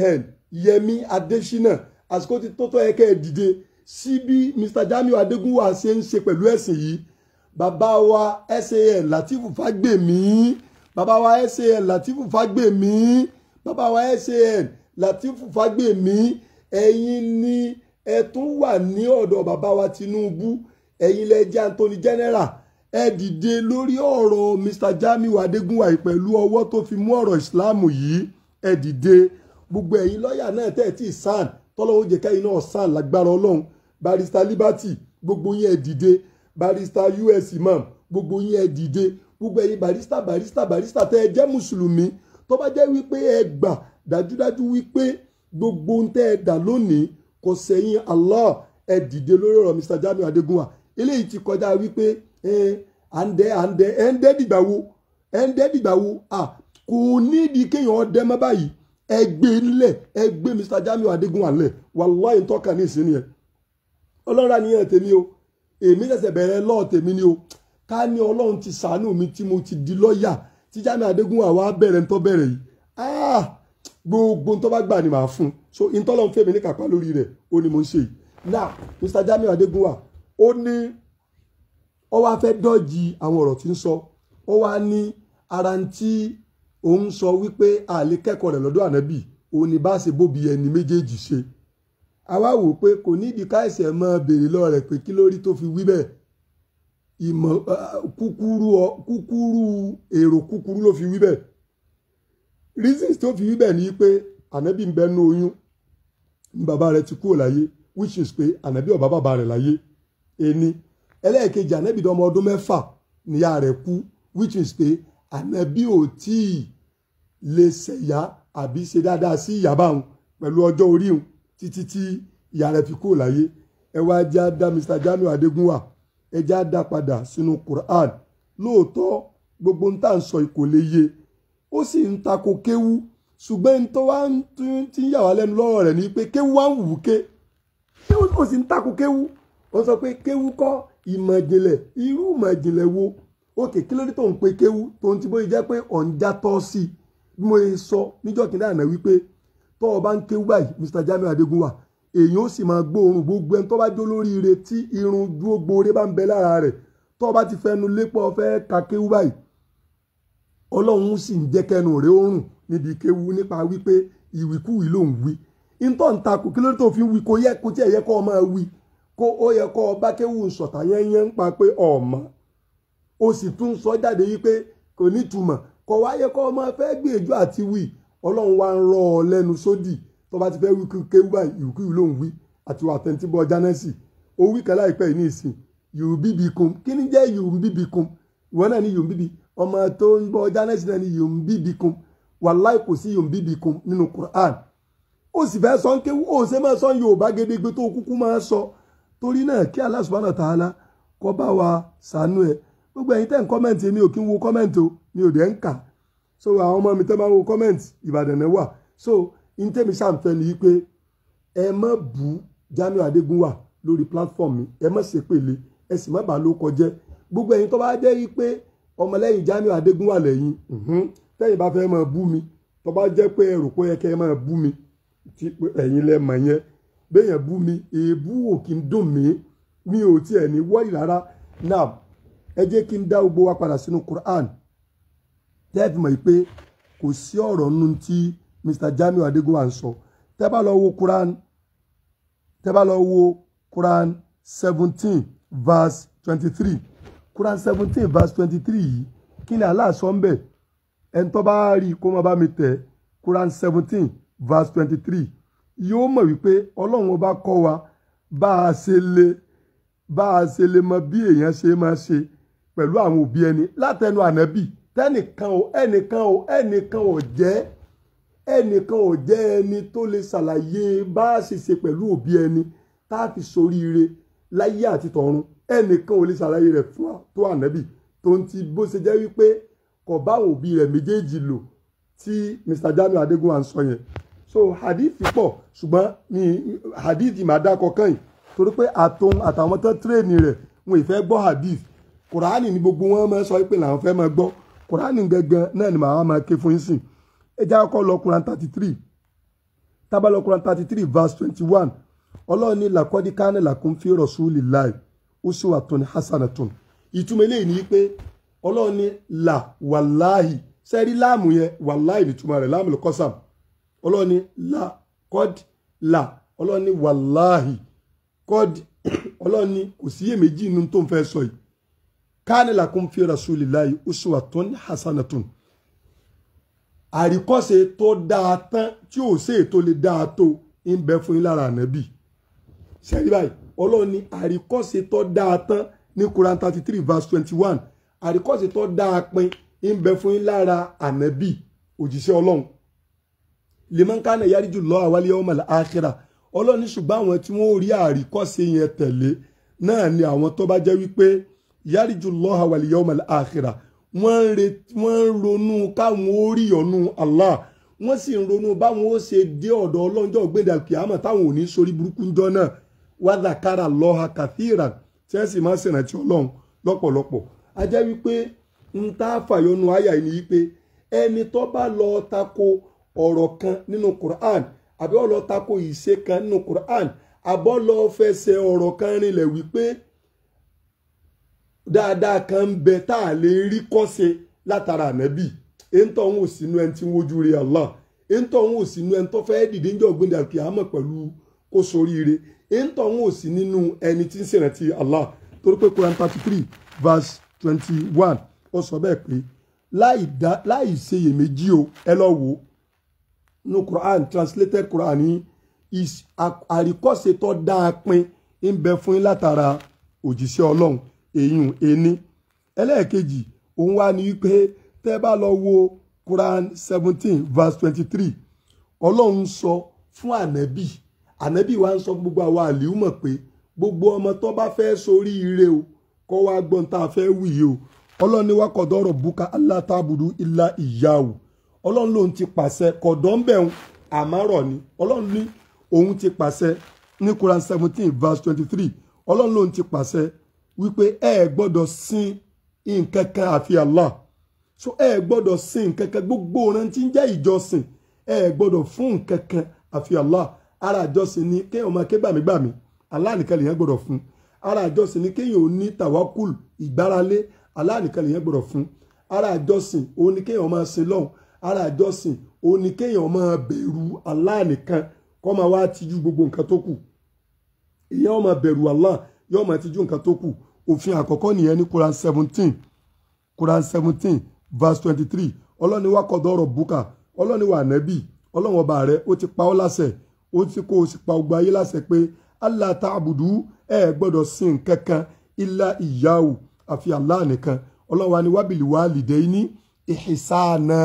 Yẹmi Adésínà àsìkò ti tó tó yẹ kẹ́ ẹ dìde sí bí Mr Jamiu Adégúnwà ṣe ń ṣe pẹ̀lú ẹ̀sìn yìí. Bàbá wa S A N Latifu Fagbemi bàbá wa S A N Latifu Fagbemi bàbá wa S A N Latifu Fagbemi ẹ̀yin ni ẹ tún wà ní ọ̀dọ̀ bàbá wa Tinubu ẹ̀yin lẹ jẹ́ Anthony General ẹ dìde lórí ọ̀rọ̀ Mr Jamiu Adégúnwà yìí pẹ̀lú ọwọ́ tó fi mú ọ̀rọ̀ ìsìláàmù yìí ẹ dìde gbogbo ẹ̀yin lọ́ọ̀yà náà tẹ̀ tí sàn tọ́lọ́wọ́ jẹ́ kẹ́yìn náà sàn lágbára Ọlọ́run Barrister Liberty gbogbo yín ẹ dìde Barrister U S Imam gbogbo yín ẹ dìde gbogbo ẹ̀yin barrister barrister barrister tẹ́ ẹ jẹ́ mùsùlùmí tó bá jẹ́ wípé ẹ gbà dájúdájú wípé gbogbo ń tẹ́ ẹ dà lónìí kò sẹ́yìn Allah ẹ dìde lórí ọ̀rọ̀ Mr Jamiu Adégúnwà eléyìí ti kọjá wípé ẹ à ń dẹ à ń dẹ ẹ ń dẹ́ dìgbà wo ẹ ń dẹ́ dìgbà wo à kò nídìí kéèyàn dẹ́ mọ́ báyìí ẹ gbé nílẹ̀ ẹ gbé Mr Jamiu Adégúnwà lẹ̀ wàláhì ń tọ́ka ní ìsinmi ẹ̀ ọlọ́run àníyàn tèmi o èmi ṣẹ̀ṣẹ̀ bẹ̀rẹ̀ lọ́ọ̀ tèmi ni o ká ní ọlọ́run ti ṣàánú mi tí mo ti di lọ́ọ̀yà tí Jamiu Adégúnwà wá bẹ̀rẹ̀ ń tọ́ bẹ̀rẹ̀ yìí ah gbogbo ń tọ́ bá gbà ni màá fún so ìtọ́lọ́run fèmí ní kápá lórí rẹ̀ ó ní mo ń ṣe yìí now Mr Jamiu Adégúnwà ó ní ó wá fẹ́ dọ́jì àwọn ọ̀rọ̀ tí ń sọ ó wá ní ara ń tí òun sọ wípé àlè kẹ́kọ̀ọ́ rẹ̀ lọ́dọ̀ ànábì òun ni bá ṣe bóbi ẹni méjèèjì ṣe àwa wò pé kò ní ìdí káìsẹ̀ mọ́ béèrè lọ́wọ́ rẹ̀ pé kí lórí tó fi wí bẹ́ẹ̀ ìmọ̀ kúkúrú kúkúrú èrò kúkúrú ló fi wí bẹ́ẹ̀ reasons tó fi wí bẹ́ẹ̀ ni pé ànábì ń bẹ nú oyún ní bàbá rẹ̀ ti kúrò láyé which is pé ànábì ọ̀bá bàbá rẹ̀ láyé ẹni ẹlẹ́ẹ̀kejì ànábì dọ́mọ ọdún mẹ́fà níyà rẹ̀ kú which is pé ànábì ò tí ì lè ṣẹ̀yà àbí ṣe dáadáa sí ìyá báwọn pẹ̀lú ọjọ́ orí òun títí tí ìyá rẹ̀ fi kúrò láyé ẹ wá já dá Mr Jamiu Adégúnwà ẹ já dá padà sínú Quran lóòótọ́ gbogbo ń tà ń sọ kò lè yé ó sì ń tako kéwú ṣùgbọ́n ń tó wá ń tí ń yà wá lẹ́nu lọ́rọ̀ rẹ̀ ni pé kéwú wá ń wù ké kéwú ó sì ń tako kéwú ó sọ pé kéwú kọ́ ìmọ̀ ìjìnlẹ̀ irú ìmọ̀ ìjìnlẹ̀ wo òkè kí ló dé tó ń pe kéwú tó ń ti bóyá jẹ́ pé ọ̀njà tọ́ sí i bí mo sọ níjọ́ kìnìún àná wípé tó o bá ń kéwú báyìí Mr Jamiu Adégúnwà èyàn ó sì máa gbóòórùn gbogbo ẹni tó bá jó lórí ire tí irun dúró gbóore bá ń bẹ lára rẹ̀ tó o bá ti fẹnu lépo fẹ́ ka kéwú báyìí Ọlọ́run sì ń jẹ́ kẹnu rẹ̀ ó rùn níbi kéwú nípa wípé ìwìkúwì ló ń wí ìtọ́ ń takò kí ló dé tó fi wí kó yẹ kó tí ẹ̀ yẹ kó o máa wí kó ó yẹ kó o bá kéwú sọ̀tà yẹ́nyẹ́ ń pa pé ọ̀mọ́ o sì tún sọ jáde wípé kò ní túmọ̀ kò wáyé kó o máa fẹ́ gbìyànjú àti wí Ọlọ́run wá ń rọ ọ lẹ́nu sódì tó bá ti fẹ́ wí kéwú báyìí ìwìkúwì ló ń wí àti wà tẹ́ntìbọ̀ jánẹ́sì ó wí kan láìpẹ́ yìí ní ìsìn yòòbíbìkun kí ni jẹ́ yòòbíbìkun ìwọ náà ní yòòbíbì ọmọ tó ń bọ̀ jánẹ́sì náà ní yòòbíbìkun wàláì kò sí yòòbíbìkun nínú Quran ó sì fẹ́ sọ ń kéwú ó ṣe máa sọ Yorùbá gédégbé tó kúkú máa sọ torí náà kí Allah subhanahu wa ta'ala kó bá wa ṣàánú ẹ̀ gbogbo ẹ̀yin tẹ́ ń kọ́mẹ̀ntì mi ò kí ń wo kọ́mẹ̀ntì o mi ò dẹ̀ ń kà so àwọn ọmọ mi tẹ́ máa ń wo kọ́mẹ̀ntì Ìbàdàn náà wà so ní tẹ́mi ṣàǹfẹ́ ni wípé ẹ má bú Jamiu Adégúnwà lórí platform mi ẹ má ṣe pèlè ẹ sì má bàa ló kọjẹ́ gbogbo ẹ̀yin tó bá jẹ́ wípé ọmọlẹ́yìn Jamiu Adégúnwà lẹ́yìn tẹ́yìn bá fẹ́ máa bú mi tó bá jẹ́ pé ẹ rò pé ẹ kẹ́ ẹ máa bú mi tí ẹ̀yin lẹ́ mọ̀ yẹn béèyàn bú mi èébú ò kí ń dùn mí mi ò tiẹ̀ ní wọ́ọ̀rì rárá now ẹ jẹ́ kí n dá gbogbo wa padà sínú Quran tẹ́ẹ̀fì mọ̀ pé kò sí ọ̀rọ̀ nínú tí Mr Jamiu Adégúnwà ń sọ tẹ́ bá lọ wo Quran tẹ́ bá lọ wo Quran seventeen verse twenty-three Quran seventeen verse twenty-three yìí kí ni Allah sọ ń bẹ̀ ẹni tó bá rí kó má bá mi tẹ̀ Quran seventeen verse twenty-three yóò mọ̀ wípé Ọlọ́run ọba kọ́ wa bá a ṣe lè bá a ṣe lè mọ bí èèyàn ṣe máa ṣe pẹ̀lú àwọn òbí ẹni látẹnu ànábì tẹ́nìkan ò ẹnìkan ò ẹnìkan ò jẹ́ ẹnìkan ò jẹ́ ẹni tó lè ṣàlàyé bá a ṣe ṣe pẹ̀lú òbí ẹni tá a fi soríire láyé àti tọ̀run ẹnìkan ò lè ṣàlàyé rẹ̀ fún wa tó ànábì tó ń ti bó ṣe jẹ́ wípé kò bá àwọn òbí rẹ̀ méjèèjì lò tí Mr Jamiu Adégúnwà ń sọ yẹn so hadith pọ̀ ṣùgbọ́n ní hadith máa dákọ̀ kàn yìí torí pé àtòun àtàwọn tó tírèènì rẹ̀ wọn ì fẹ́ gbọ́ hadith Kùránì ni gbogbo wọn máa sọ pé làwọn fẹ́ máa gbọ́ Kùránì gangan náà ni màá máa ké fún yín sìn ẹ já kọ́ lọ Quran thirty three tábàlọ́ Quran thirty three verse twenty one ọlọ́run ní laqad kana lakum fi rasulillahi uswatun hasanatun ìtumọ̀ eléyìí ni pé ọlọ́run ní là wàláhì sẹ́rí láàmù yẹn wàláhì ìtumọ̀ rẹ̀ láàmù lọ́kọ́sàm ọlọ́run ní là kọ́d là ọlọ́run ní wàláhì kọ́d ọlọ́run ní kò sí iyèméjì inú tó ń fẹ́ sọ yìí kana lakum fi rasulillahi uswatun hasanatun àríkọ́ṣe tó dáa tán tí ò sí ètò lè dáa tó ń bẹ fún yín lára ànábì sẹ́rí báyìí ọlọ́run ní àríkọ́ṣe tó dáa tán ní Quran thirty three verse twenty one àríkọ́ṣe tó dáa pin ń bẹ fún yín lára ànábì òjíṣẹ́ ọlọ́run liman kana yarju Allaha wal yawmal akhirah ọlọ́run ní ṣùgbọ́n àwọn tí wọ́n rí àríkọ́ṣe yẹn tẹ̀lé náà ni àwọn tó bá jẹ́ wípé yarju Allaha wal yawmal akhirah wọ́n ń ronú káwọn ó rí ọ̀nù Allah wọ́n sì ń ronú báwọn ó ṣe dé ọ̀dọ̀ ọlọ́njọ́ gbẹ̀dẹ̀ kìámà táwọn ò ní sórí burúkú ńjọ́ náà wa dhakara Allaha kathiran tí wọ́n sì máa ń ṣèrántí ọlọ́run lọ́pọ̀lọpọ̀ a jẹ́ wípé ń tá fàyọnu àyà yìí ni wípé ẹni tó bá lọ tako ọ̀rọ̀ kan nínú Quran àbí ó lọ tako ìṣe kan nínú Quran àbọ̀ lọ fẹsẹ̀ ọ̀rọ̀ kan rinlẹ̀ wípé dáadáa kan ń bẹ tá a lè rí kọ́ṣe látara ànábì èntọ́ òun ò sínú ẹni tí ń wojú rí Allah èntọ́ òun ò sínú ẹni tó fẹ́ dìde ń jọ gbẹ̀dẹ̀ àkìyàmọ̀ pẹ̀lú kó soríire èntọ́ òun ò sí nínú ẹni tí ń ṣèrántí Allah torí pé Quran thirty three verse twenty one ó sọ bẹ́ẹ̀ pé láì ṣeyèméjì o ẹ lọ wò ó nínú Quran translated Quran ní àríkọ́ṣe tó dáa pin ń bẹ fún yín látara òjíṣẹ́ ọlọ́run èyún ení ẹlẹ́ẹ̀kejì òun wá ní wípé tẹ́ bá lọ wo Quran seventeen verse twenty three ọlọ́run sọ fún ànábì ànábì wa ń sọ gbogbo àwọn àlìhùmọ̀ pé gbogbo ọmọ tó bá fẹ́ sórí ire o kọ́ wá gbọ́n tá a fẹ́ wì yìí o ọlọ́run ní wá qada rabbuka alla ta'budu illa iyyahu ọlọ́run lòun ti pàṣẹ kọ̀dọ̀ ń bẹ̀rùn àmárọ̀ ni ọlọ́run ní òun ti pàṣẹ ní Quran seventeen verse twenty three ọlọ́run lòun ti pàṣẹ wípé ẹ gbọ́dọ̀ sin nǹkan kan àfi Allah so ẹ gbọ́dọ̀ sin nǹkan kan gbogbo ọ̀ràn tí ń jẹ́ ìjọsìn ẹ gbọ́dọ̀ fún nǹkan kan àfi Allah ara ìjọsìn ni kéèyàn máa ké gbàmígbàmí Allah nìkan lèyàn gbọ́dọ̀ fún ara ìjọsìn ni kéèyàn ò ní tàwákùl ìgbáralé Allah nìkan lèyàn gbọ́dọ̀ fún ara ìjọsìn òun ni kéèyàn máa sin lọ́hùn ara ìjọsìn òun ni kéèyàn máa bẹ̀rù Allah nìkan kó máa wá tijú gbogbo nǹkan tó kù ìyẹn ó máa bẹ̀rù Allah yóò máa tijú nǹkan tó kù òfin àkọ́kọ́ nìyẹn ní Quran seventeen Quran seventeen verse twenty three ọlọ́ni wá qada rabbuka ọlọ́ni wà nẹ́bì ọlọ́run ọba rẹ̀ ó ti pa ọ́ láṣẹ ó ti kó o sì pa ọgbà ayé láṣẹ pé alla ta'budu ẹ gbọ́dọ̀ sin nǹkan kan illa iyyahu àfi Allah nìkan ọlọ́run wa ni wabil walidayni ihsana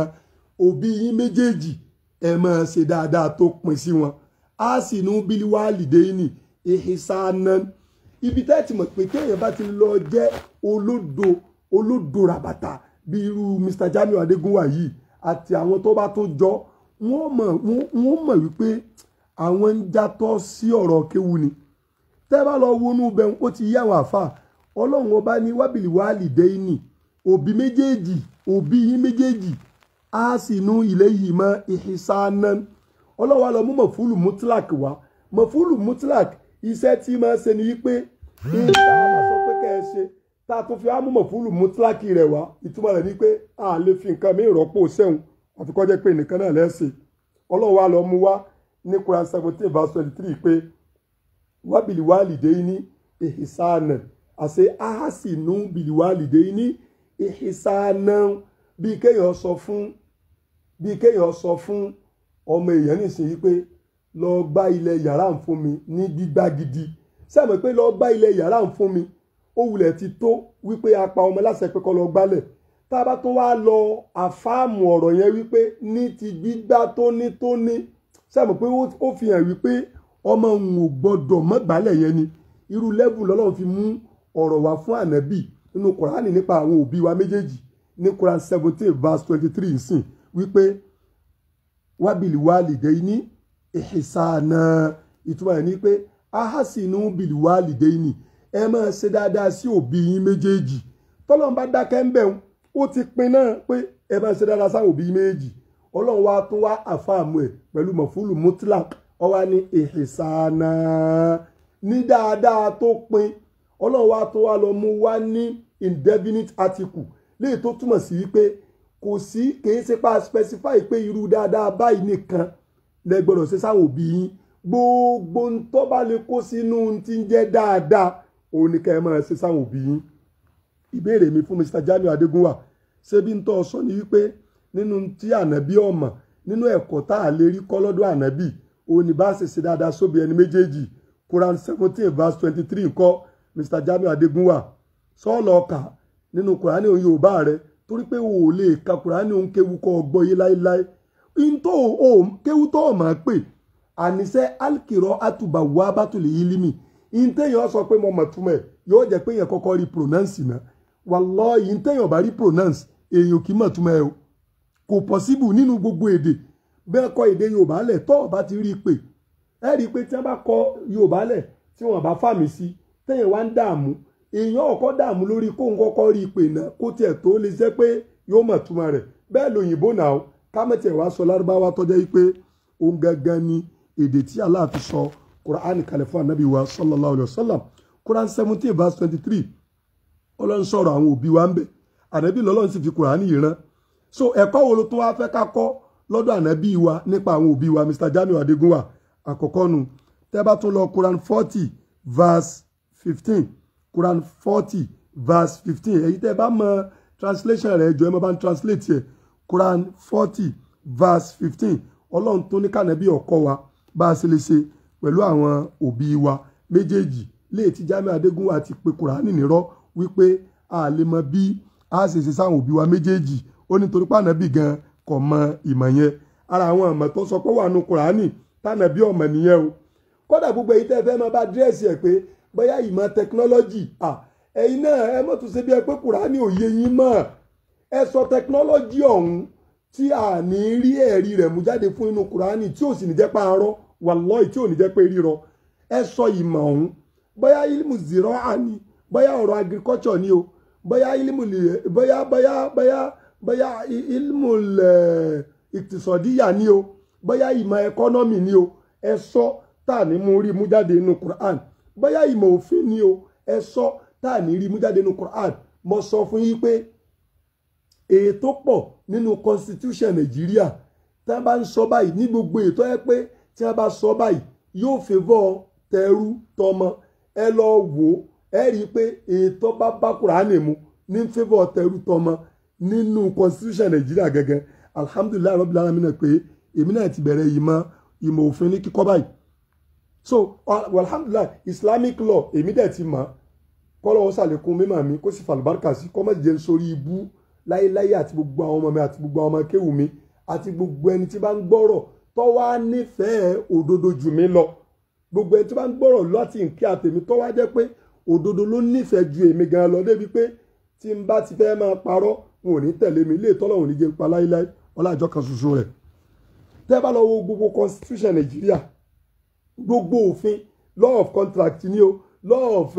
òbí yín méjèèjì ẹ máa ṣe dáadáa tó pin sí wọn asinu bil walidayni ihsana ibi tẹ́ ti mọ̀ pé kéèyàn bá ti lọ jẹ́ olódo olódo ràbàtà bí irú Mr Jamiu Adégúnwà yìí àti àwọn tó bá tó jọ wọ́n mọ̀ wọ́n mọ̀ wípé àwọn ń jatọ́ sí ọ̀rọ̀ kéwu ni tẹ́ bá lọ wọnú bẹ́ẹ̀ ó ti yí àwọn àfà ọlọ́run ọba ní wábìlì wálìdẹ́yìnì òbí méjèèjì òbí yín méjèèjì á sì nú ilé yìí mọ́ ìhìsáná ọlọ́run wa lọ mú mọ̀fúlù mutlak wá mọ̀fúlù mutlak iṣẹ́ tí máa ṣe ni wípé ìta máa sọ pé kẹ́ ẹ ṣe tá a tún fi á mú mọ̀fúlù mutlak rẹ̀ wá ìtumọ̀ rẹ̀ ni pé a lè fi nǹkan mí rọ́pò sẹ́hùn àfi kó jẹ́ pé nìkan náà lẹ́sẹ̀ ọlọ́run wa lọ mú wá ní Quran seventeen verse twenty three pé wábìlì wálìdẹ́yìnì ìhìsáná àṣẹ ahasinu biliwalidayni ihsana bí kéèyàn sọ fún bí kéèyàn sọ fún ọmọ èèyàn nísìnyí pé lọ gbá ilẹ̀ yàrá ń fún mi ní gbígbá gidi sẹ́mi pé lọ gbá ilẹ̀ yàrá ń fún mi ó wulẹ̀ ti tó wípé apá ọmọ láṣẹ pé kó lọ gbálẹ̀ tá a bá tún wá lọ àfáàmù ọ̀rọ̀ yẹn wípé ní ti gbígbá tóní tóní sẹ́mi pé ó fi hàn wípé ọmọ òun ò gbọ́dọ̀ mọ́ gbálẹ̀ yẹn ni irú lẹ́bù lọ́lọ́run fi mú ọ̀rọ̀ wá fún ànábì nínú kùránì nípa àwọn òbí wa méjèèjì ní Quran seventeen verse twenty three nsìn wípé wábìlì wálìdẹ́yìnì ihsana ìtumọ̀ rẹ̀ ní pé ahasinu bìlì wálìdẹ́yìnì ẹ máa ṣe dáadáa sí òbí yín méjèèjì tọ́lọ́run bá dákẹ́ ń bẹ̀ ó ti pin náà pé ẹ máa ṣe dáadáa sáwọn òbí méjèèjì ọlọ́run wá tún wá àfàmù ẹ̀ pẹ̀lú mọ̀fúlù mutlak ó wá ní ìhìsánà ní dáadáa tó pin ọlọ́run wá tún wá lọ mú wá ní indefinite article léyìí tó túmọ̀ sí wípé kò sí kìí ṣe pa specify pé irú dáadáa báyìí nìkan lẹ gbọ́dọ̀ ṣe sáwọn òbí yín gbogbo ń tó bá lè kó sínú tí ń jẹ́ dáadáa òun ni kẹ́ ẹ máa ṣe sáwọn òbí yín. ìbéèrè mi fún Mr Jamiu Adégúnwà ṣé bí ń tọ́ sọ ni wípé nínú tí ànábì ọmọ nínú ẹ̀kọ́ tá a lè rí kọ́ lọ́dọ̀ ànábì òun ni bá ṣe ṣe dáadáa sóbi ẹni méjèèjì Quran seventeen verse twenty three ńkọ́ Mr Jamiu Adégúnwà sọ́ọ̀lọ́ ọkà nínú Quran òun Yorùbá rẹ torí pé o ò lè ka Quran òun kéwu kọ́ ọgbọ́ yé láéláé ntọ́ o kéwu tó o máa pè àníṣe alkirọ́ àtúbà wà bàtúlẹ̀ yìí límì ìntẹ́yìn sọ pé mo mọ̀ túmọ̀ ẹ̀ yóò jẹ́ pé yẹn kọ́kọ́ rí pronounce náà wallahi ìntẹ́yìn ọ̀bá rí pronounce èèyàn kì í mọ̀ túmọ̀ ẹ̀ o kò possible nínú gbogbo èdè bẹ́ẹ̀ kọ́ èdè Yorùbá lẹ̀ tọ́ ọ̀bá ti rí i pé ẹ rí i pé tí wọ́n bá kọ Yorùbá lẹ̀ tí wọ́n bá fàmì sí tẹ́yìn wá ń dààmú èèyàn ọ̀kọ́ dààmú lórí kóun kọ́kọ́ rí i pé náà kó tiẹ̀ tó lè jẹ́ pé yóò mọ̀ túmọ̀ rẹ̀ bẹ́ẹ̀ lòyìnbó náà kámẹ́tì ẹ̀ wá sọ lárúbáwá tọ́jọ́ yìí pé òun gangan ni èdè tí Allah fi sọ Quran kalẹ̀ fún anabi wa sallallahu alayhi wa sallam Quran seventeen verse twenty three ọlọ́run sọ̀rọ̀ àwọn òbí wa ń bẹ̀ anabi lọ́lọ́run sì fi Quran yìí rán so ẹ̀kọ́ wo ló tún wá fẹ́ ká kọ́ lọ́dọ̀ anabi wa nípa àwọn òbí wa Mr Jamiu Adégúnwà àkọ́kọ́ nu tẹ́ bá tún lọ Quran forty verse fifteen Quran forty verse fifteen èyí tẹ́ bá mọ translation rẹ̀ jọ ẹ mọ́ bá ń translate yẹ Quran forty verse fifteen ọlọ́run tó ní kànábì ọkọ wa bá a ṣe lè ṣe pẹ̀lú àwọn òbí wa méjèèjì léè tí Jamiu Adégúnwà ti pe Kùránì nírọ́ wípé a lè mọ bí a ṣe ṣe sáwọn òbí wa méjèèjì ó ní torí pànábì gan kò mọ ìmọ̀ yẹn ara àwọn ọmọ tó sọ pé wà nù Kùránì tànàbí ọmọ nìyẹn o kódà gbogbo èyí tẹ́ fẹ́ máa bá dírẹ́sì ẹ̀ pé bóyá ìmọ̀ tẹkinọ́lọ́jì ẹ̀yin náà ẹ mọ̀ tún ṣe bí ẹ pé Kùránì ò yé yín mọ́ ẹ sọ tẹkinọ́lọ́jì ọ̀hún tí a ní rí ẹ̀rí rẹ̀ mú jáde fún inú Kùránì tí ò sì ní jẹ́ pààrọ̀ wàlọ́ọ̀ì tí ò ní jẹ́ pé rírọ ẹ sọ ìmọ̀ ọ̀hún bóyá ilmu zirọ́ àní bóyá ọ̀rọ̀ agriculture ni o bóyá ilmu bóyá bóyá bóyá bóyá ilmu ìtìsọ̀díyà ni o bóyá ìmọ̀ ẹkọ́nọ́mì ni o ẹ sọ tá à ní mú rí mú jáde nínú Quran bóyá ìmọ̀ òfin ni o ẹ sọ tá à ní rí mú jáde nínú Quran mo sọ fún yín pé ètò pọ̀ nínú constitution Nàìjíríà tí wọ́n bá ń sọ báyìí ní gbogbo ètò ẹ pé tí wọ́n bá sọ báyìí yóò favour tẹrú tọmọ ẹ lọ wò ẹ rí i pé ètò bá bá Kùránì mu ní favour tẹrú tọmọ nínú constitution Nàìjíríà gẹ́gẹ́ alhamdulilayi rabbil alamin pé èmi náà ti bẹ̀rẹ̀ ìmọ̀ ìmọ̀ òfin ní kíkọ́ báyìí so alhamdulilayi Islamic law èmi dẹ̀ ti mọ̀ kọ́lọ́wọ́ sàlékún mímọ̀ mi kó sì fàlùbáríkà sí kọ́mọ̀ jẹ́ sórí ibú láyéláyé àti gbogbo àwọn ọmọ mi àti gbogbo àwọn ọmọ kéwù mi àti gbogbo ẹni tí bá ń gbọ́rọ̀ tó wá nífẹ̀ẹ́ òdodo jù mí lọ gbogbo ẹni tí bá ń gbọ́rọ̀ láti nkí àtèmi tó wá jẹ́ pé òdodo ló nífẹ̀ẹ́ ju èmi gan lọ débi pé tí n bá ti fẹ́ máa parọ́ wọn ò ní tẹ̀lé mi ilé ìtọ́lọ̀ ò ní jẹ́ ń pa láyéláyé ọlájọ́ kan ṣoṣo rẹ̀ tẹ́ bá lọ wo gbogbo constitution Nàìjíríà gbogbo òfin law of contract ni o law of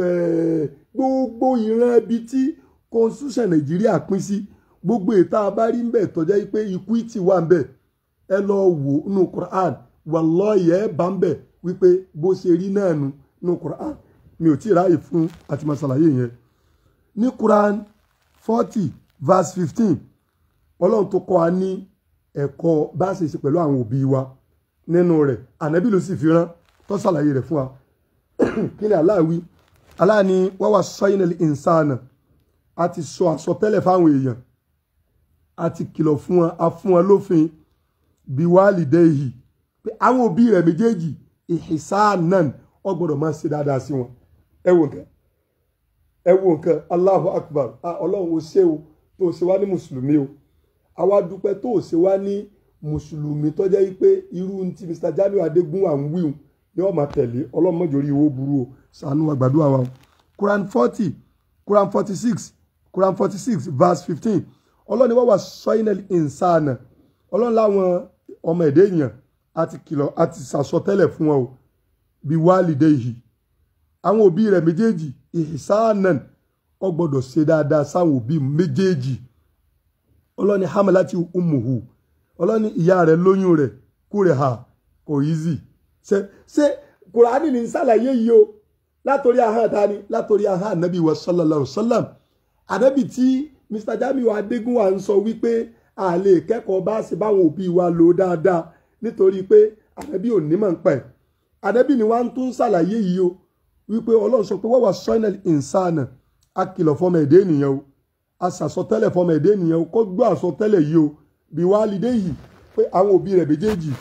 gbogbo ìran ibi tí constitution Nàìjíríà pín sí gbogbo ètò abárí ń bẹ̀ tọ́jà yìí pé equity wà ń bẹ̀ ẹ lọ wò nínú Quran wallahi ẹ bá ń bẹ̀ wípé bó ṣe rí náà nu nínú Quran mi ò tí ì ráàyè fún àti masalaye yẹn ní Quran forty verse fifteen ọlọ́run tó kọ́ wa ní ẹ̀kọ́ bá ṣe ṣe pẹ̀lú àwọn òbí wa nínú rẹ̀ ànábì ló sì fi rán tó ṣàlàyé rẹ̀ fún wa kí ni Allah wí Allah ni wọ́n wá sọ́yìn ní ìnsánà a ti sọ àsọtẹ́lẹ̀ fáwọn èèyàn a ti kìlọ̀ fún wọn a fún wọn lófin bí wálìdẹ́yì pé àwọn òbí rẹ̀ méjèèjì ìhìsánan ó gbọ́dọ̀ máa ṣe dáadáa sí wọn ẹ wo nǹkan ẹ wo nǹkan Allahu Akbar ọlọ́run ó ṣe o tó ṣe wá ní mùsùlùmí o àwa dúpẹ́ tó ṣe wá ní mùsùlùmí tó jẹ́ wípé irú ti Mr Jamiu Adégúnwà ń wíwùn ni wọ́n máa tẹ̀lé ọlọ́run má jẹ́ orí ìwó burú o ṣàánú àgbàdo àwa Quran forty Quran forty six Quran forty six verse fifteen ọlọ́run ni wọ́n wà sọ́yìnẹ́lì ìnsánà ọlọ́run láwọn ọmọ ẹ̀dẹ́ èèyàn àti kìlọ̀ àti sàsọtẹ́lẹ̀ fún wọn o bí wálìdẹ́yì àwọn òbí rẹ̀ méjèèjì ìhìsánan ó gbọ́dọ̀ ṣe dáadáa sáwọn òbí méjèèjì ọlọ́ni hamalati umuhu ọlọ́ni ìyá rẹ̀ lóyún rẹ̀ kúrẹ̀ ha kò easy ṣe ṣe kùránì ní sàlàyé yìí o látòrí ahọ́n dání látòrí ahọ́n ànábì wa sallallahu alaihi wasallam ànábì tí Mr Jamiu Adégúnwà ń sọ wípé a lè kẹ́kọ̀ọ́ bá ṣe báwọn òbí wa lò dáadáa nítorí pé ànábì ò ní mọ̀ ń pẹ̀ ànábì ni wọ́n tún sàlàyé yìí o wípé ọlọ́run sọ pé wọ́n wà sọ́nẹ̀lì ìnsánà a kìlọ̀ fọmọ èdè ènìyàn o a sàsọtẹ́lẹ̀ fọmọ èdè ènìyàn o kó gbọ́ àsọtẹ́lẹ̀ yìí o bí wàá lídé yìí pé àwọn òbí rẹ̀ méjèèjì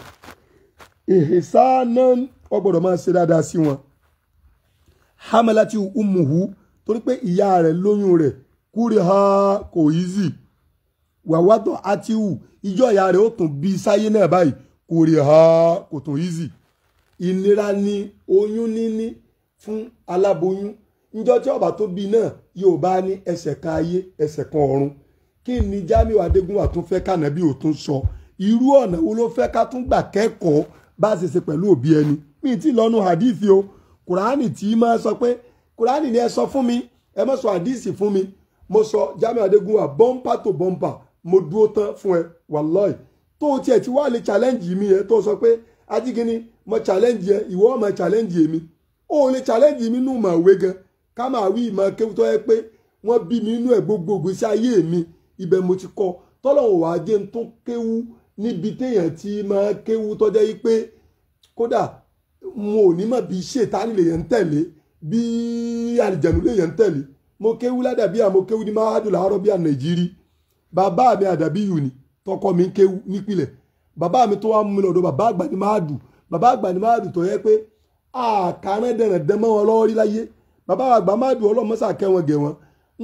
ìhìsánà ó gbọ́dọ̀ máa ṣe dáadáa sí wọn hamalati umuhu torí pé ìyá rẹ̀ lóyún rẹ̀ kúrì ha kò easy wàwádọ̀ àtiwù ìjọ ìyá rẹ̀ ó tún bí sáyé náà báyìí kúrì ha kò tún easy ìnira ni oyún níní fún aláboyún níjọ́ tí ọba tó bí náà yóò bá ní ẹsẹ̀ kan ayé ẹsẹ̀ kan ọ̀run kí ni Jamiu Adégúnwà tún fẹ́ kànábì ò tún sọ irú ọ̀nà wo ló fẹ́ ká tún gbà kẹ́kọ̀ọ́ bá ṣe ṣe pẹ̀lú òbí ẹni mi ti lọ́nu hadith o kùránì tí máa sọ pé kùránì ni ẹ sọ fún mi ẹ má sọ hadith fún mi mo sọ Jamiu Adégúnwà bọ́ńpà tó bọ́ńpà mo dúró tán fún ẹ wàlọ́ọ̀ì tó o tiẹ̀ ti wá lè challenge mi ẹ tó sọ pé ajígini mo challenge ẹ ìwọ ọmọ challenge mi ó lè challenge mi nù mà wé gan ká máa wí ìmọ̀ kéwú tó yẹ pé wọ́n bí mi inú ẹ̀ gbogbo ìgbésí ayé mi ibẹ̀ mo ti kọ́ tọ́lọ́wọ̀ wá jẹ́ ń tún kéwú níbi téèyàn ti máa kéwú tọ́jẹ́ yí pé kódà mo ò ní mọ̀ bí ṣètánì lèyàn ń tẹ̀lé bí àlìjẹ̀nù lèyàn ń tẹ̀lé mo kéwú ládàbí àmọ́ kéwú ní máàdùn làárọ̀ bí ànàìjírí bàbá mi àdàbí yù ní tọkọ mi ń kéwú nípìnlẹ̀ bàbá mi tó wá mú mi lọ́dọ̀ bàbá àgbà ní máàdùn bàbá àgbà ní máàdùn tó yẹ pé àkàrẹ́ dẹ̀rẹ̀dẹ̀ mọ́ wọn lọ́wọ́ rí láyé bàbá àgbà máàdùn ọlọ́mọ́sà kẹwọn gẹ̀ wọn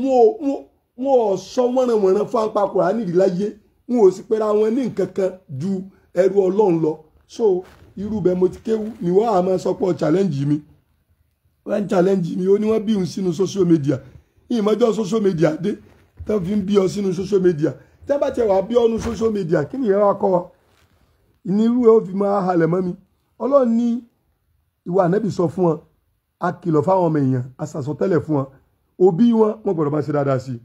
wọn ò sọ wọ́nranwọ̀nran fún apá Kùránì rí láyé wọn ò sì pera wọn ní nǹkan kan ju ẹrú ọlọ́run lọ so irú bẹ́ẹ̀ mo ti kéwú ni wọ́n á máa sọ pé challenge mi wọ́n ń challenge mi ó ní wọ́n bí òun sínú social media ìmọ̀jọ́ social media dé tẹ́ fi ń bí ọ sínú social media tẹ́ bá tẹ̀ wá bí ọ́nu social media kí ni ìyẹn wá kọ́ wa ìnirú ẹ̀ ó fi máa halẹ̀ mọ́ mi ọlọ́run ní ìwà ànábì sọ fún wọn a kìlọ̀ fáwọn ọmọ èèyàn a sàsọtẹ́lẹ̀ fún wọn òbí wọn wọn gbọ́dọ̀ máa ṣe dáadáa sí i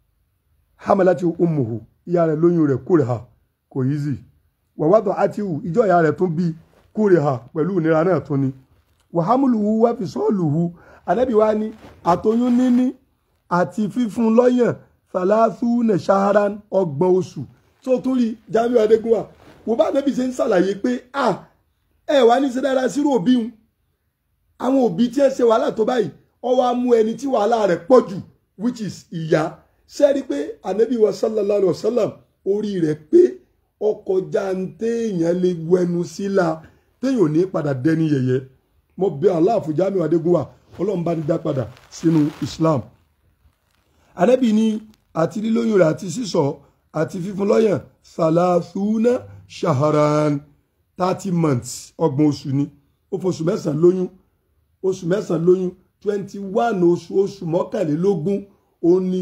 hamalati umuhu ìyá rẹ̀ lóyún rẹ̀ kúrè ha kò easy wàwádọ̀ àtiwù ìjọ ìyá rẹ̀ tún bí kúrè ha pẹ̀lú ìnira náà tún ni wàhámùlùhù wá fi sọ́ọ̀lùhù ànábì wa ní àtọyún níní àti fífún lọ́yàn fàlàsù nà ṣaharan ọgbọ̀n oṣù tó tún rí Jamiu Adégúnwà wò bá ànábì ṣe ń ṣàlàyé pé à ẹ wà ní ṣe dáadáa sírò òbí wọn àwọn òbí tí ẹ ṣe wàhálà tó báyìí ọ wá mú ẹni tí wàhálà rẹ̀ pọ̀ jù which is ìyá ṣe rí pé ànábì wa sallallahu alayhi wa sallam orí rẹ̀ pé ọkọ̀ jáǹté èèyàn lè wẹnu síla téèyàn ò ní padà dẹni yẹ̀yẹ́ mo bẹ Allah fún Jamiu Adégúnwà ọlọ́run bá ní dá padà sínú Islam ànábì ní àti lílóyún rẹ̀ àti sísọ àti fífún lọ́yàn salasuna shaharan thirty months ọgbọ̀n oṣù ni ó fọṣù mẹ́sàn-án lóyún oṣù mẹ́sàn-án lóyún twenty one oṣù oṣù mọ́kànlélógún ó ní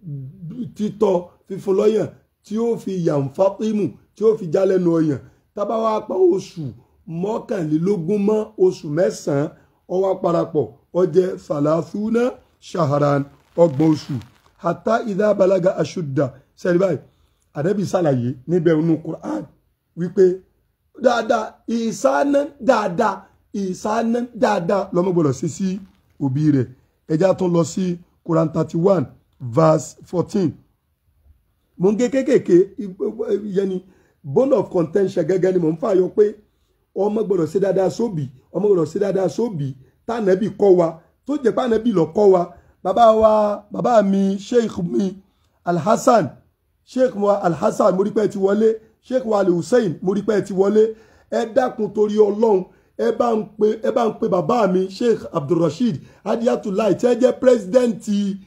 títọ́ fífún lọ́yàn tí ó fi yànfàpímù tí ó fi já lẹ́nu ọyàn tábà wá pa oṣù mọ́kànlélógún mọ́ oṣù mẹ́sàn-án ó wá parapọ̀ ó jẹ́ salasuna shaharan ọgbọ̀n oṣù hata idha balaga ashudda sẹ́rí báyìí ànábì sàlàyé níbẹ̀ nínú Qur'an wípé dáadáa ìsáná dáadáa ìsáná dáadáa lọ́mọ gbọ́dọ̀ sí sí òbí rẹ̀ ẹja tún lọ sí Quran thirty one verse fourteen mo ń gé kékèké yẹni bone of contention gẹ́gẹ́ ni mo ń fààyọ pé ọmọ gbọ́dọ̀ sí dáadáa sóbì ọmọ gbọ́dọ̀ sí dáadáa sóbì tànàbì kọ́ wa tó jẹ́ pànàbì lọ kọ́ wa bàbá wa bàbá mi sheikh mi alhassan sheikh wa alhassan mo rí pé ti wọlé sheikh wa alhussein mo rí pé ti wọlé ẹ dákun torí ọlọ́run ẹ bá ń pe ẹ bá ń pe bàbá mi sheikh abdulrasheed adiyatullah tí ẹ jẹ́ president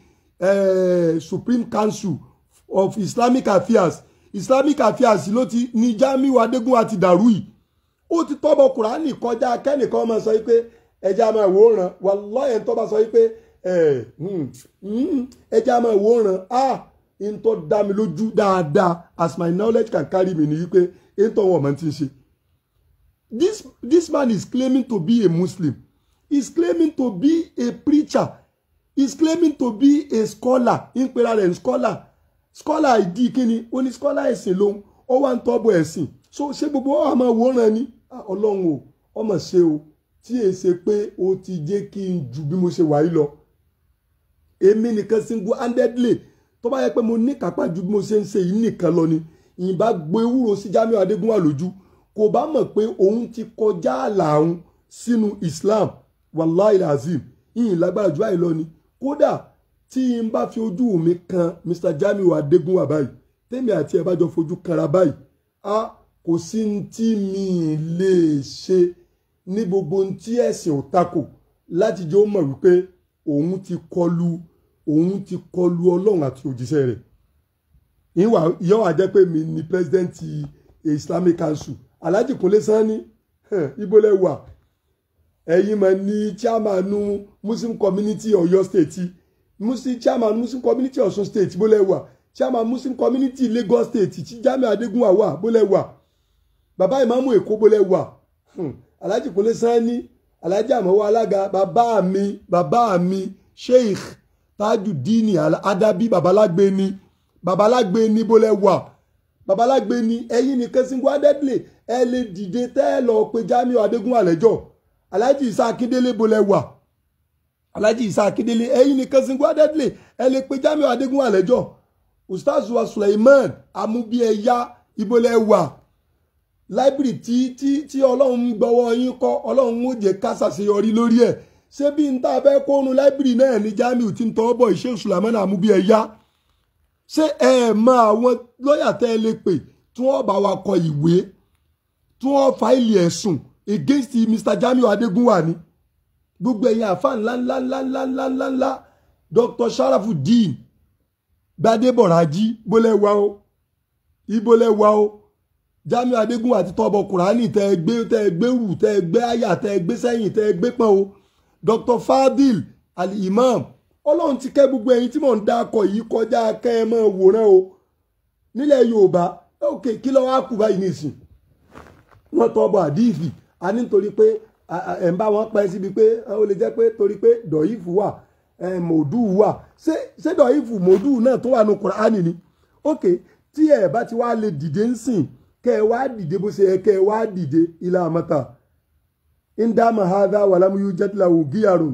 eh, supreme council of islamic affairs islamic affairs ló ti ní Jamiu Adégúnwà ti dàrú yìí ó ti tọ́bọ̀ kùránì kọjá kẹ́nìkan máa sọ pé ẹja máa wòran wallahi tó bá sọ pé ẹja máa wòran ah n tó dá mi lójú dáadáa as my knowledge can carry me ni wípé n tó wọn mọ̀ ti ń ṣe. This, this man is claiming to be a Muslim. He's claiming to be a preacher. He's claiming to be a scholar. In pera rẹ̀ scholar. Scholar ìdí kíni, ó ní scholar ẹ̀sìn lòun. ó wá ń tọ́bọ̀ ẹ̀sìn so ṣé gbogbo wa máa wòran ni ọlọ́run o ọmọ ṣe o tí èé ṣe pé o ti jẹ́ kí n ju bí mo ṣe wà yìí lọ èmi nìkan single handedly tó bá yẹ pé mo ní kápá ju bí mo ṣe ń ṣe yìí nìkan lọ ni ìyìnbá gbé ewúro sí Jamiu Adégúnwà lójú kò bá mọ̀ pé òun ti kọjá ààlà òun sínú Islam wàláì azim ìyìn lágbára ju àìlọ ni kódà tí n bá fi ojú mi kan Mr Jamiu Adégúnwà báyìí tèmi àti ẹ̀ bá jọ fojú kanra báyìí a kò sí ní tí mi lè ṣe ní gbogbo ohun tí ẹ̀sìn ò takò láti jẹ́ ó mọ̀ wípé òun ti kọlu òun ti kọlu ọlọ́run àti òjíṣẹ́ rẹ̀ ìwà yóò wá jẹ́ pé mi ni president Islamic Council Alhaji Kunle Sani ibolẹ̀ wà ẹ̀yin mà ní chairman Muslim community Ọ̀yọ́ state muslim chairman Muslim community Ọ̀ṣun state ibolẹ̀ wà chairman Muslim community Lagos state tí Jamiu Adégúnwà wà bólẹ̀ wà bàbá ìmáàmù Èkó bólẹ̀ wà Alhaji Kunle Sani Alhaji Àmọ́wọ́ alága bàbá mi bàbá mi Sheikh Tajudeen Adabi babalágbé ni babalágbé ni bólẹ̀ wà babalágbé ni ẹ̀yin nìkan single handedly ẹ lè dìde tẹ́ ẹ lọ pé Jamiu Adégúnwà lẹ́jọ́ Alhaji Isa Akindele bólẹ̀ wà Alhaji Isa Akindele ẹ̀yin nìkan single handedly ẹ lè pé Jamiu Adégúnwà lẹ́jọ́ Ustaz wa Suleiman Amúbíẹ̀yá ibolẹ̀ wà láìbírì tí tí tí ọlọ́run gbọ́wọ́ yín kọ́ ọlọ́run ó jẹ́ ká ṣàṣeyọrí lórí ẹ̀ ṣé bí n tá a fẹ́ kónú láìbírì náà ní Jamiu tí ń tọ́ bọ̀ Sheikh Suleiman Amúbíẹ̀yá ṣé ẹ mọ àwọn lọ́ọ̀yà tẹ́ ẹ lè pè tí wọ́n bá wa kọ ìwé tí wọ́n fáìlì ẹ̀sùn against Mr Jamiu Adégúnwà ni gbogbo ẹ̀yin àfa ńláńláńláńláńláńlá Doctor Sharafuddin Gbadébọ̀rájí bólẹ̀ wá o ibolẹ̀ wá o Jamiu Adégúnwà àti tọ́bọ̀ Kùránì tẹ́ ẹ gbé tẹ́ ẹ gbé rù tẹ́ ẹ gbé àyà tẹ́ ẹ gbé sẹ́yìn tẹ́ ẹ gbé pọ́n o Doctor Fadil Al-Imam ọlọ́run ti kẹ́ gbogbo ẹ̀yin tí mò ń dákọ̀ yìí kọjá kẹ́ ẹ máa wòran o nílẹ̀ Yorùbá òkè kí ló wá kù báyìí nìsín wọ́n tọ́bọ̀ àdìfì a ní nítorí pé ẹ̀ ń bá wọn pẹ́ síbi pé ó lè jẹ́ pé torí pé dọ̀yìfù wà mòdù wà ṣé ṣé dọ̀yìfù mòdù náà tó wà ní Kùránì ni òkè tí ẹ bá ti wá lè dìde ń sìn kẹ́ ẹ wá dìde bó ṣe yẹ kẹ́ ẹ wá dìde ilà àmọ́ta indama hadha wà lámúyú jẹ́tìláwò gíyàrún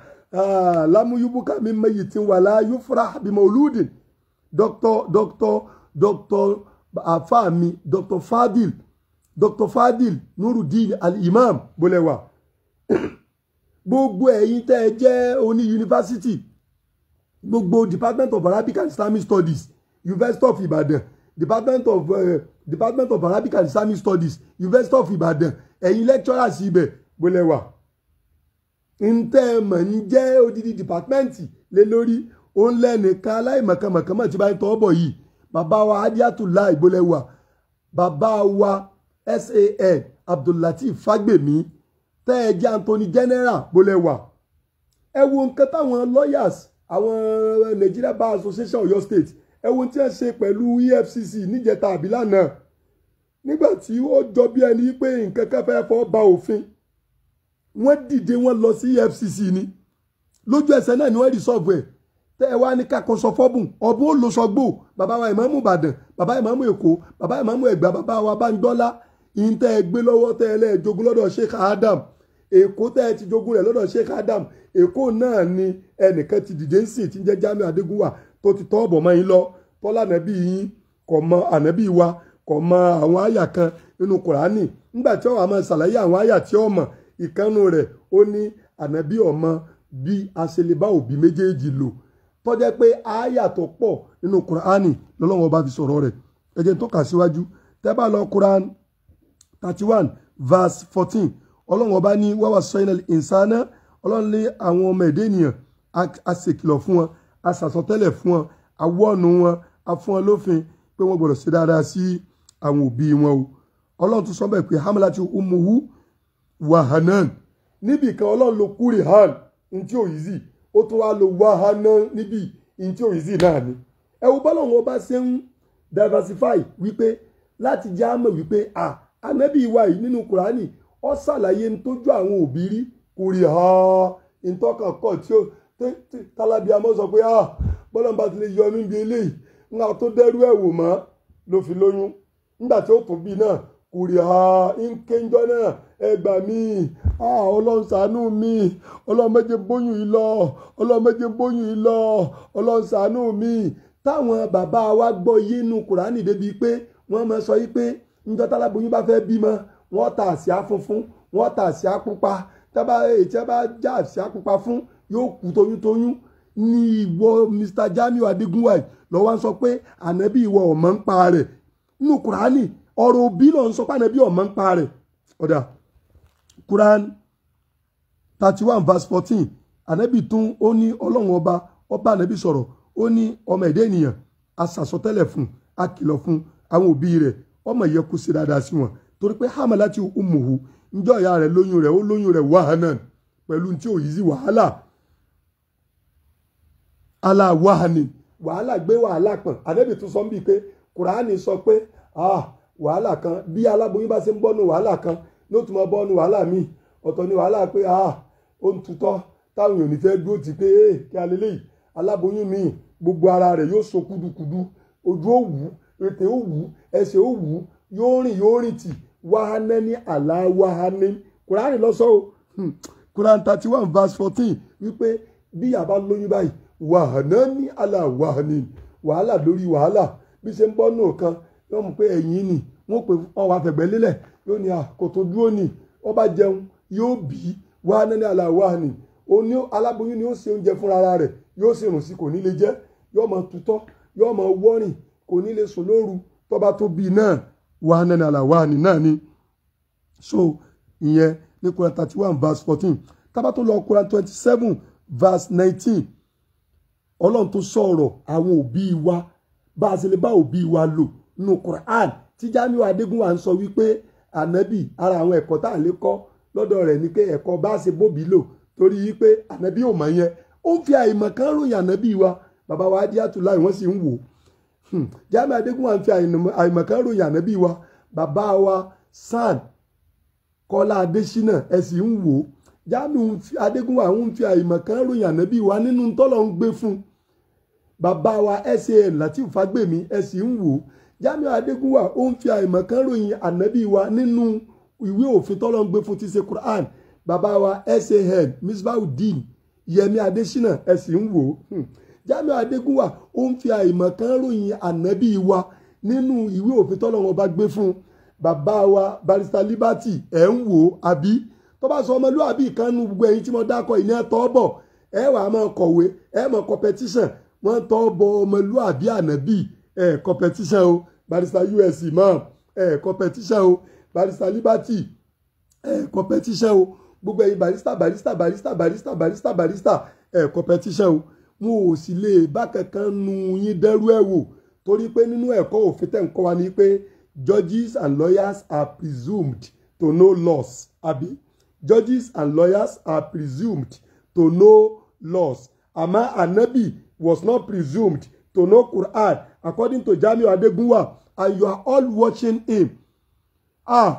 lámúyúbùkà mi mẹ́yì tí wà láyú fúra bímọ olúdìn Dr. Dr. Dr. afáàmì Dr. Fadil Dr. Fadil Nurudeen Al-Imam bólẹ̀wà gbogbo ẹ̀yin tẹ́ ẹ jẹ́ oní yunifásitì gbogbo Department of Arabic and Islamic Studies University of Ibadan Department of uh, Department of Arabic and Islamic Studies University of Ibadan ẹ̀yin lecturers ibẹ̀ bólẹ̀wà ntẹ́ mọ̀ ń jẹ́ odidi dìpátímẹ́ǹtì lé lórí òun lẹ́nìkan aláìmọ̀kànmọ̀kànmọ̀ tí bá ń tọ́ bọ̀ yìí bàbá wa Adiatullah ìbólẹ̀wà bàbá wa S A N Abdullateef Fagbemi tẹ́ ẹ jẹ́ Anthony General bólẹ̀wà ẹ wo nǹkan táwọn lawyers àwọn Nigeria Bar Association Ọ̀yọ́ State ẹ wo tí wọ́n ṣe pẹ̀lú E F C C níjẹta àbí lánàá nígbà tí ó jọ bí ẹni pé nǹkan kan fẹ́ fọ́ ba òfin wọ́n dìde wọ́n lọ sí E F C C ni lójú ẹsẹ̀ náà ni wọ́n rí sọ́ọ̀bù ẹ̀ tẹ́ ẹ wá ní kakọ̀sọ fọ́bùn ọ̀bùn ó lọ sọgbó bàbá wa ìmáàmù Ìbàdàn bàbá ìmáàmù Èkó bàbá ìmáàmù Ẹ̀gbá bàbá wa Báńdọ́lá ìyìn tẹ́ ẹ gbé lọ́wọ́ tẹ́ ẹ lẹ́ẹ̀ jogún lọ́dọ̀ Sheikh Adam Èkó tẹ́ ẹ ti jogún rẹ̀ lọ́dọ̀ Sheikh Adam Èkó náà ni ẹnìkan ti dìde ń sìn tí ń jẹ́ Jamiu Adégúnwà tó ti tọ́ ọ̀bọ̀ mọ́ yín lọ tọ́lá ànábì yín kò mọ ànábì wa kò mọ àwọn àyà kan nínú Kùránì nígbà tí wọ́n máa ṣàlàyé àwọn àyà tí ó mọ̀ ìkànnù rẹ̀ ó ní ànábì ọmọ bí a ṣe lè bá òbí méjèèjì lò tó jẹ́ pé àyà tó pọ̀ nínú Kùránì lọ́lọ́wọ́ bá fi sọ̀rọ̀ rẹ̀ ẹ jẹ́ n tó kà síwájú tẹ́ bá lọ Quran thirty one verse fourteen ọlọ́wọ́ bá ní wàwà sọ́yìn ìsáná ọlọ́run lé àwọn ọmọ ẹ̀dẹ́ ènìyàn a ṣèkìlọ̀ fún wọn a ṣàsọtẹ́lẹ̀ fún wọn a wọ́ọ̀nù wọn a fún wọn lófin pé wọ́n gbọ́dọ̀ ṣe dáadáa sí àwọn òbí wọn o ọlọ́run tún sọ bẹ́ẹ̀ pé hamalati umuhu wahanan níbi kan ọlọ́run lo kúrì han ní tí òyìí ó tún wá lo wahanan níbi ní tí òyìí náà ni ẹ wo bọ́lọ̀ wọn bá ṣe ń diversify wípé láti jẹ́ àmọ̀ wípé à ànábì wa yìí nínú Kùránì ó ṣàlàyé ń tójú àwọn òbí rí kúrì ha ìtọ́kàn kọ̀ tí ó tálábí amọ́ sọ pé ah bọ́lọ̀ bá ti lè yọ níbi eléyìí ńlá tó dẹ́rú ẹ̀wò mọ́ ló fi lóyún nígbà tí ó tún bí náà kùrì ha ń kéńjọ́ náà ẹ gbà mí ọlọ́run ṣàánú mi ọlọ́run méje bóyún yìí lọ ọlọ́run méje bóyún yìí lọ ọlọ́run ṣàánú mi. táwọn bàbá wa gbọ́ yé inú kùránì débi pé wọ́n máa sọ yìí pé níjọ́ táláboyún bá fẹ́ bímọ wọ́n ta àsíá funfun wọ́n ta àsíá pupa tábà ètí bá já àsíá pupa fún yóò kú toyúntoyún. ní ìwọ Mr Jamiu Adégúnwà ló wá ń sọ pé ànábì ìwọ ọ̀mọ́ ń pa rẹ̀ nínú kùránì ọ̀rọ̀ òbí ló ń sọ pé ànábì ọ̀mọ́ ń pa rẹ̀. ọ̀dà Quran thirty one verse fourteen ànábì tún ó ní ọlọ́run ọba ọba ànábì sọ̀rọ̀ ó ní ọmọ ẹ̀dá ènìyàn a sàsọtẹ́lẹ̀ fún a kìlọ̀ fún àwọn òbí rẹ̀ ọmọ yẹ kó ṣe dáadáa sí wọn torí pé hamalati umuhu njọ́ ìyá rẹ̀ lóyún rẹ̀ ó lóyún rẹ̀ wahanan pẹ̀lú tí ò yí sí wàhálà ala wahani wàhálà gbé wàhálà pọ̀n ànábì tún sọ bíi pé kùránì sọ pé ah wàhálà kan bí aláboyún bá ṣe ń bọ́nu wàhálà kan ló tún mọ bọ́nu wàhálà míì ọ̀tọ̀ ni wàhálà pé ah ó ń tutọ́ táwọn èèyàn ní fẹ́ dúró ti pé ee kí alẹ́lẹ́yìí aláboyún míì gbogbo ara rẹ̀ yóò so kúdukùdu ojú ó wù ètè ó wù ẹsẹ̀ ó wù yóò rìn yóò rìn tì wàhánà ní àlá wàhánà kùránì lọ sọ o Quran thirty one verse fourteen wípé bí yàrá lóyún báyìí wàhánà ní àlá wàhánà wàhálà lórí wàhálà bí ṣe ń bọ́ nù kan yóò mú pé ẹ̀yìn ni wọ́n pè ọwọ́ afẹ́gbẹ́ lélẹ̀ yóò ní àkótó dúró ní wọ́n bá jẹun yóò bí wàhánà ní àlá wàhánà oní aláboyún ni ó ṣe oúnjẹ fúnra rẹ̀ yóò sì rùn sí kò ní lè jẹ yóò máa tutọ́ yóò máa wọ́rìn kò ní lè sùn lóru tó bá tó bí náà wàhánà ní àlá wàhánà náà ni. so ìyẹn ní Quran thirty one verse fourteen tábà tó lọ Quran twenty seven verse nineteen ọlọ́run tó sọ̀rọ̀ àwọn òbí wa bá a ṣe lè bá òbí wa lò nínú Quran tí Jamiu Adégúnwà ń sọ wípé ànábì ara àwọn ẹ̀kọ́ tá à ń lè kọ́ lọ́dọ̀ rẹ̀ ni pé ẹ̀kọ́ bá a ṣe bóbi lò torí wípé ànábì ò mọ̀ yẹn ó ń fi àìmọ̀ kan ròyìn ànábì wa bàbá wa Adíyàtúláì wọ́n sì ń wò Jamiu Adégúnwà ń fi àìmọ̀ kan ròyìn ànábì wa bàbá wa San Kọ́lá Adésínà ẹ̀ sì ń wò Jamiu Adégúnwà ń fi àìmọ̀ kan ròyìn ànábì wa nínú tọ́lọ̀ ń gbé fún bàbá wa san Lateef Fagbemi ẹ̀ sì ń wò Jamiu Adégúnwà ó ń fi àìmọ̀ kan ròyìn ànábì wa nínú ìwé òfin tọ́lọ̀ ń gbé fún ti ṣe Quran bàbá wa san Misbahudeen Yẹmi Adésínà ẹ̀ sì ń wò Jamiu Adégúnwà ó ń fi àìmọ̀ kan ròyìn ànábì wa nínú ìwé òfin tọ́lọ̀ wọn bá gbé fún bàbá wa Barrister Liberty ẹ̀ ń wò àbí tó bá sọ ọmọlúwàbí ìkànnù gbogbo ẹ̀yin tí mo dákọ̀ ìní ẹ̀ tọ́ bọ̀ ẹ wà á máa kọ̀wé ẹ máa competition wọ́n tọ́ bọ ọmọlúwàbí ànábì ẹ̀ competition o Barrister U S Imam ẹ̀ competition o Barrister Liberty ẹ̀ competition o gbogbo ẹ̀yin barrister barrister barrister barrister barrister barrister ẹ̀ competition o wọn ò sì lè bá kankan nu yín dẹ́rú ẹ̀ wò torí pé nínú ẹ̀kọ́ òfin tẹ̀ ń kọ́ wa ni pé judges and lawyers are presumed to know laws àbí judges and lawyers are presumed to know laws àmọ́ ànábì was not presumed to know Quran according to Jamiu Adégúnwà and you are all watching him ah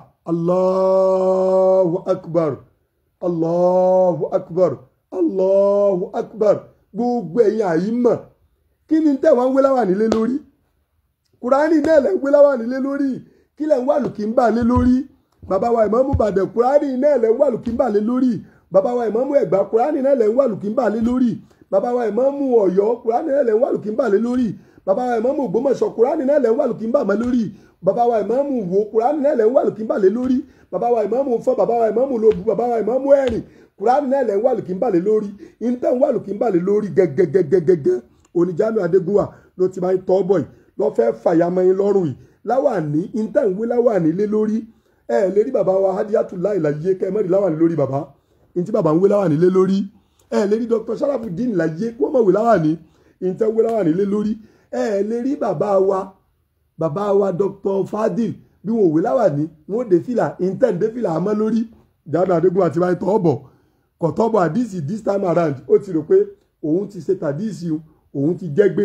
Allahu Akbar Allahu Akbar Allahu Akbar gbogbo ẹ̀yin àyímọ̀ kí ni tẹ́ wọ́n ń wé láwà nílé lórí Kùránì náà lẹ́ ń wé láwà nílé lórí kí lẹ́ ń wà lùkì ń bà lé lórí bàbá wa Ìmámù Ìbàdàn Kùránì náà lẹ́ ń wà lùkì ń bà lé lórí bàbá wa Ìmámù Ẹ̀gbá Kùránì náà lẹ́ ń wà lùkì ń bà lé lórí bàbá wa Ìmámù Ọ̀yọ́ Kùránì náà lẹ́ ń wà lùkì ń bà lé lórí bàbá wa Ìmámù Ògbómọ̀ṣọ́ Kùránì náà lẹ́ ń wà lùkì ń bà mọ́ lórí bàbá wa Ìmámù Ìwó Kùránì náà lẹ́ ń wà lùkì ń bà lé lórí bàbá wa Ìmámù Ifọ̀ bàbá wa Ìmámù Ìlobù bàbá wa Ìmámù Ẹ̀rìn Kùránì náà lẹ́ ń wà lùkì ń bà lé lórí ìntẹ́ ń wà lùkì ń bà lé lórí gẹ́gẹ́gẹ́gẹ́gẹ́ òní Jamiu Adégúnwà ló ti máa ń tọ́ bọ̀ yìí lọ́ fẹ́ fàyàmọ́ yín lọ́rùn yìí láwàní ìntẹ́ ń wé láwàní lé lórí ẹ lè rí bàbá wa Adíyàtúláì láyé kẹ́ mẹ́rin láwàní lórí bàbá ìntí bàbá ń wé láwàní lé lórí ẹ lè rí Dr Sharafudeen láyé kí wọ́n mọ̀ wé láwàní ìntẹ́ ń wé láwàní lé lórí ẹ lè rí bàbá wa bàbá wa Dr Fadil bí wọn ò wé láwàní wọn ò dé fìlà ìntẹ́ ń dé fìlà àmọ́ lórí Jamiu Adégúnwà àti báyìí tọ́ bọ̀ kọ̀ tọ́ bọ̀ àdìsí this time around ó ti rò pé òun ti ṣe tàdísì òun ti jẹ́gbé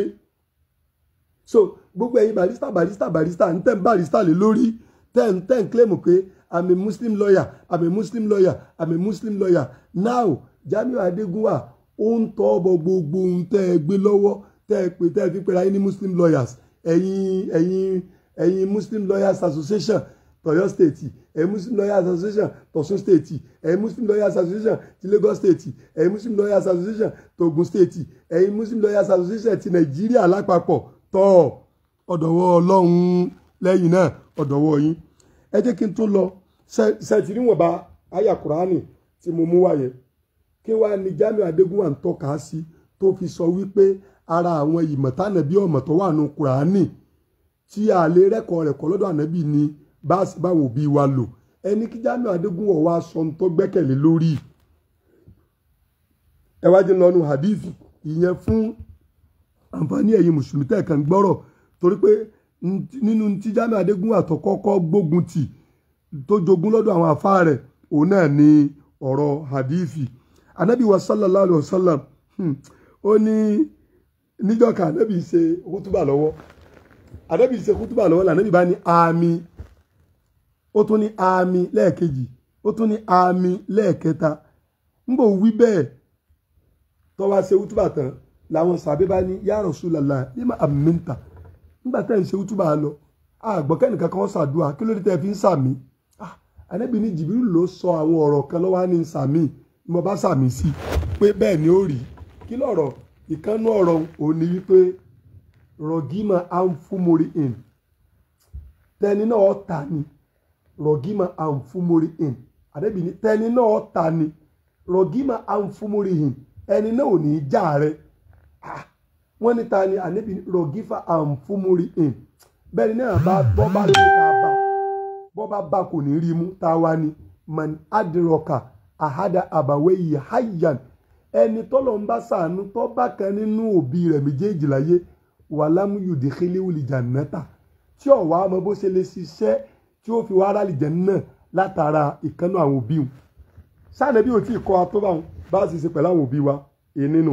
so gbogbo ẹ̀yin barista barista barista ń tẹ̀ ń barista lé lórí tẹ̀ ń tẹ̀ ń claim pé I'm a Muslim lawyer I'm a Muslim lawyer I'm a Muslim lawyer now Jamiu Adégúnwà ó ń tọ́ bọ gbogbo ohun tẹ́ ẹ gbé lọ́wọ́ tẹ́ ẹ pé tẹ́ ẹ fi pera yín ní Muslim lawyers ẹ̀yin ẹ̀yin ẹ̀yin Muslim Lawyers Association tọ̀yọ́ state, ẹ̀yin Muslim Lawyers Association tọ̀ṣun state, ẹ̀yin Muslim Lawyers Association ti Lagos state, ẹ̀yin Muslim Lawyers Association togun state, ẹ̀yin Muslim Lawyers Association ti Nàìjíríà lápapọ̀ tọ́ ọ̀dọ̀wọ́ Ọlọ́run lẹ́yìn náà ọ̀dọ̀wọ́ yín. ẹ jẹ́ kí n tún lọ ṣètì níwọ̀nba àyà Kùránì tí mo mú wáyé kí wàá ní Jamiu Adégúnwà ń tọ́ka sí tó fi sọ wípé ara àwọn ìmọ̀ tánàbí ọmọ tó wà nù Kùránì tí a lè rẹ́kọ̀ọ́ rẹ̀ kọ́ lọ́dọ̀ ànábì ni bá a sì bá wọn òbí wa lò ẹni kí Jamiu Adégúnwà wá sọ ń tó gbẹ́kẹ̀lé lórí. ẹ wá jẹ́ lọ́nu hadith ìyẹn fún àǹfààní ẹ̀yin mùsùlùmí tẹ̀ kàn gbọ́rọ̀ torí pé nínú tí Jamiu Adégúnwà tó kọ́kọ́ gbógun tì tó jogún lọ́dọ̀ àwọn àfáà rẹ̀ òun náà ni ọ̀rọ̀ hadithi. Ànábì wa sallallahu alayhi wa sallam ó ní níjọ́ kan ànábì ṣe kútúbà lọ́wọ́ ànábì ṣe kútúbà lọ́wọ́ lànábì bá ní àmì ó tún ní àmì lẹ́ẹ̀kejì ó tún ní àmì lẹ́ẹ̀kẹta ń bò wí bẹ́ẹ̀ tó wá ṣe kútúbà tán làwọn sàbẹ́ bá ní ya Rasulullah lima aminta nígbà tẹ́ ń ṣe kútúbà lọ àgbọ̀kẹ́nìkan kan ṣàdúrà kí ló dé tẹ́ fi ń sàmì ànábì ní Jibril ló sọ àwọn ọ̀rọ̀ kan lọ́wọ́ ní sàmì mo bá sàmì sí pé bẹ́ẹ̀ ni ó rí kí lọ́rọ̀ ìkànnú ọ̀rọ̀ òní wípé rọ̀gímà àǹfùmórí in tẹni náà ta ni rọ̀gímà àǹfùmórí in ànábì ní tẹni náà ta ni rọ̀gímà àǹfùmórí in ẹni náà ò ní í já rẹ wọ́n ní ta ni ànábì ní rọ̀gífà àǹfùmórí in bẹ́ẹ̀ ni náà bá bọ́ bá lè ká bá bọ́ bá bá kò ní rí mú ta wá ni man adiroka ahada abaweyi hayyan ẹni tọ́lọ̀ ń bá sàánú tó bá kan nínú òbí rẹ̀ méjèèjì láyé wàlámù yudkhilihu lìjànátà tí ọ̀wá ọmọ bó ṣe lè ṣiṣẹ́ tí ó fi wá rà lìjànnà látara ìkànnù àwọn òbí wọn. sáà bí o tí ì kọ́ wa tó bá wọn bá a sì ṣe pẹ̀lú àwọn òbí wa èyí nínú.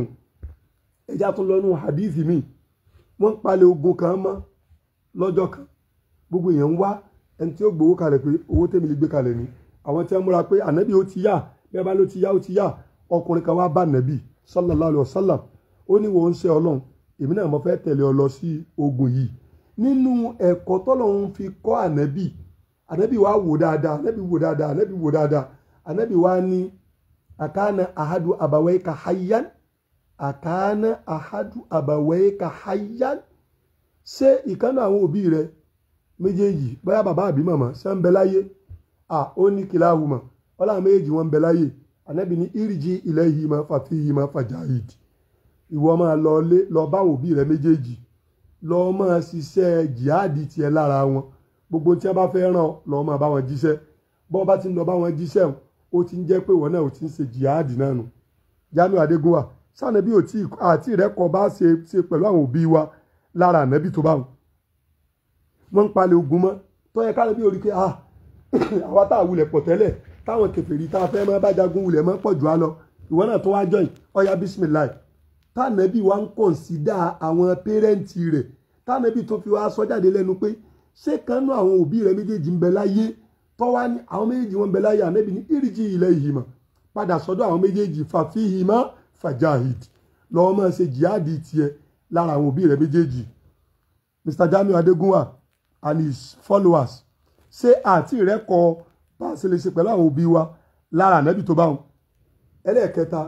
ẹja tó lọ́nu hadithi mi wọ́n ń palẹ̀ ogun kan mọ́ lọ́jọ́ kan gbogbo èèyàn ń wá ẹni tí ó gbowó kalẹ̀ pé owó tèmi lè gbé kalẹ̀ ni àwọn tí wọ́n múra pé ànábì ó ti yá bẹ́ẹ̀ bá ló ti yá ó ti yá ọkùnrin kan wá bá nàbì sallallahu alayhi wa sallam ó ní wọ́n ń ṣe ọlọ́run èmi náà mo fẹ́ tẹ̀lé ọ lọ sí ogun yìí nínú ẹ̀kọ́ tọ́lọ́run fi kọ́ ànábì ànábì wá wò dáadáa ànábì wò dáadáa ànábì wò dáadáa ànábì wá ní àkànà ahadu abawayka hayyan àkànà ahadu abawayka hayyan ṣé ìkànnì àwọn òbí rẹ méjèèjì bóyá bàbá àbí màmá ṣé ń bẹ láyé à ó ní kìláhùmọ̀ ọlọ́run méjèèjì wọn ń bẹ láyé ànábì ní irji ilayhima fafihima fajahid ìwọ máa lọ lé lọ bá òbí rẹ méjèèjì lọ máa ṣiṣẹ́ jihadi tiẹ̀ lára wọn gbogbo tí wọ́n bá fẹ́ ràn lọ máa bá wọn jíṣẹ́ bọ́ bá ti ń lọ bá wọn jíṣẹ́ ó ti ń jẹ́ pé wọn náà ó ti ń ṣe jihadi náà nù. Jamiu Adégúnwà sànàbí ò tí àti ìrẹ́kọ̀ bá ṣe ṣe pẹ̀lú àwọn òbí wa lára ànábì tó bá wọn. wọ́n ń palẹ̀ ogun mọ́ tó yẹ káàdé bí orí pé ah àwa tá a wulẹ̀ pọ̀ tẹ́lẹ̀ táwọn kèfèrí tá a fẹ́ máa bá jagun wulẹ̀ máa pọ̀ jù á lọ ìwọ náà tó wá jọyìn ọ̀yá bísímìláì tánàbí wa ń kọ̀nsídà àwọn pẹ́rẹ́ǹtì rẹ̀ tánàbí tó fi wá sọ jáde lẹ́nu pé ṣé kanú àwọn òbí rẹ̀ méjèèjì ń bẹ láyé tọ́wá ní àwọn méjèèjì wọn ń bẹ láyé ànábì ní ìrìjì ilẹ̀ ìhìmọ̀ padà sọ́dọ̀ àwọn méjèèjì fàfihìmọ̀ fàjáhìd lọ́wọ́ máa ṣe jihadi tiẹ̀ lára àwọn òbí rẹ̀ méjèèjì. Mister Jamiu Adégúnwà and his followers ṣé àti ìrẹ́kọ̀ọ́ bá a ṣe lè ṣe pẹ̀lú àwọn òbí wa lára ànábì tó bá wọn. ẹlẹ́ẹ̀kẹta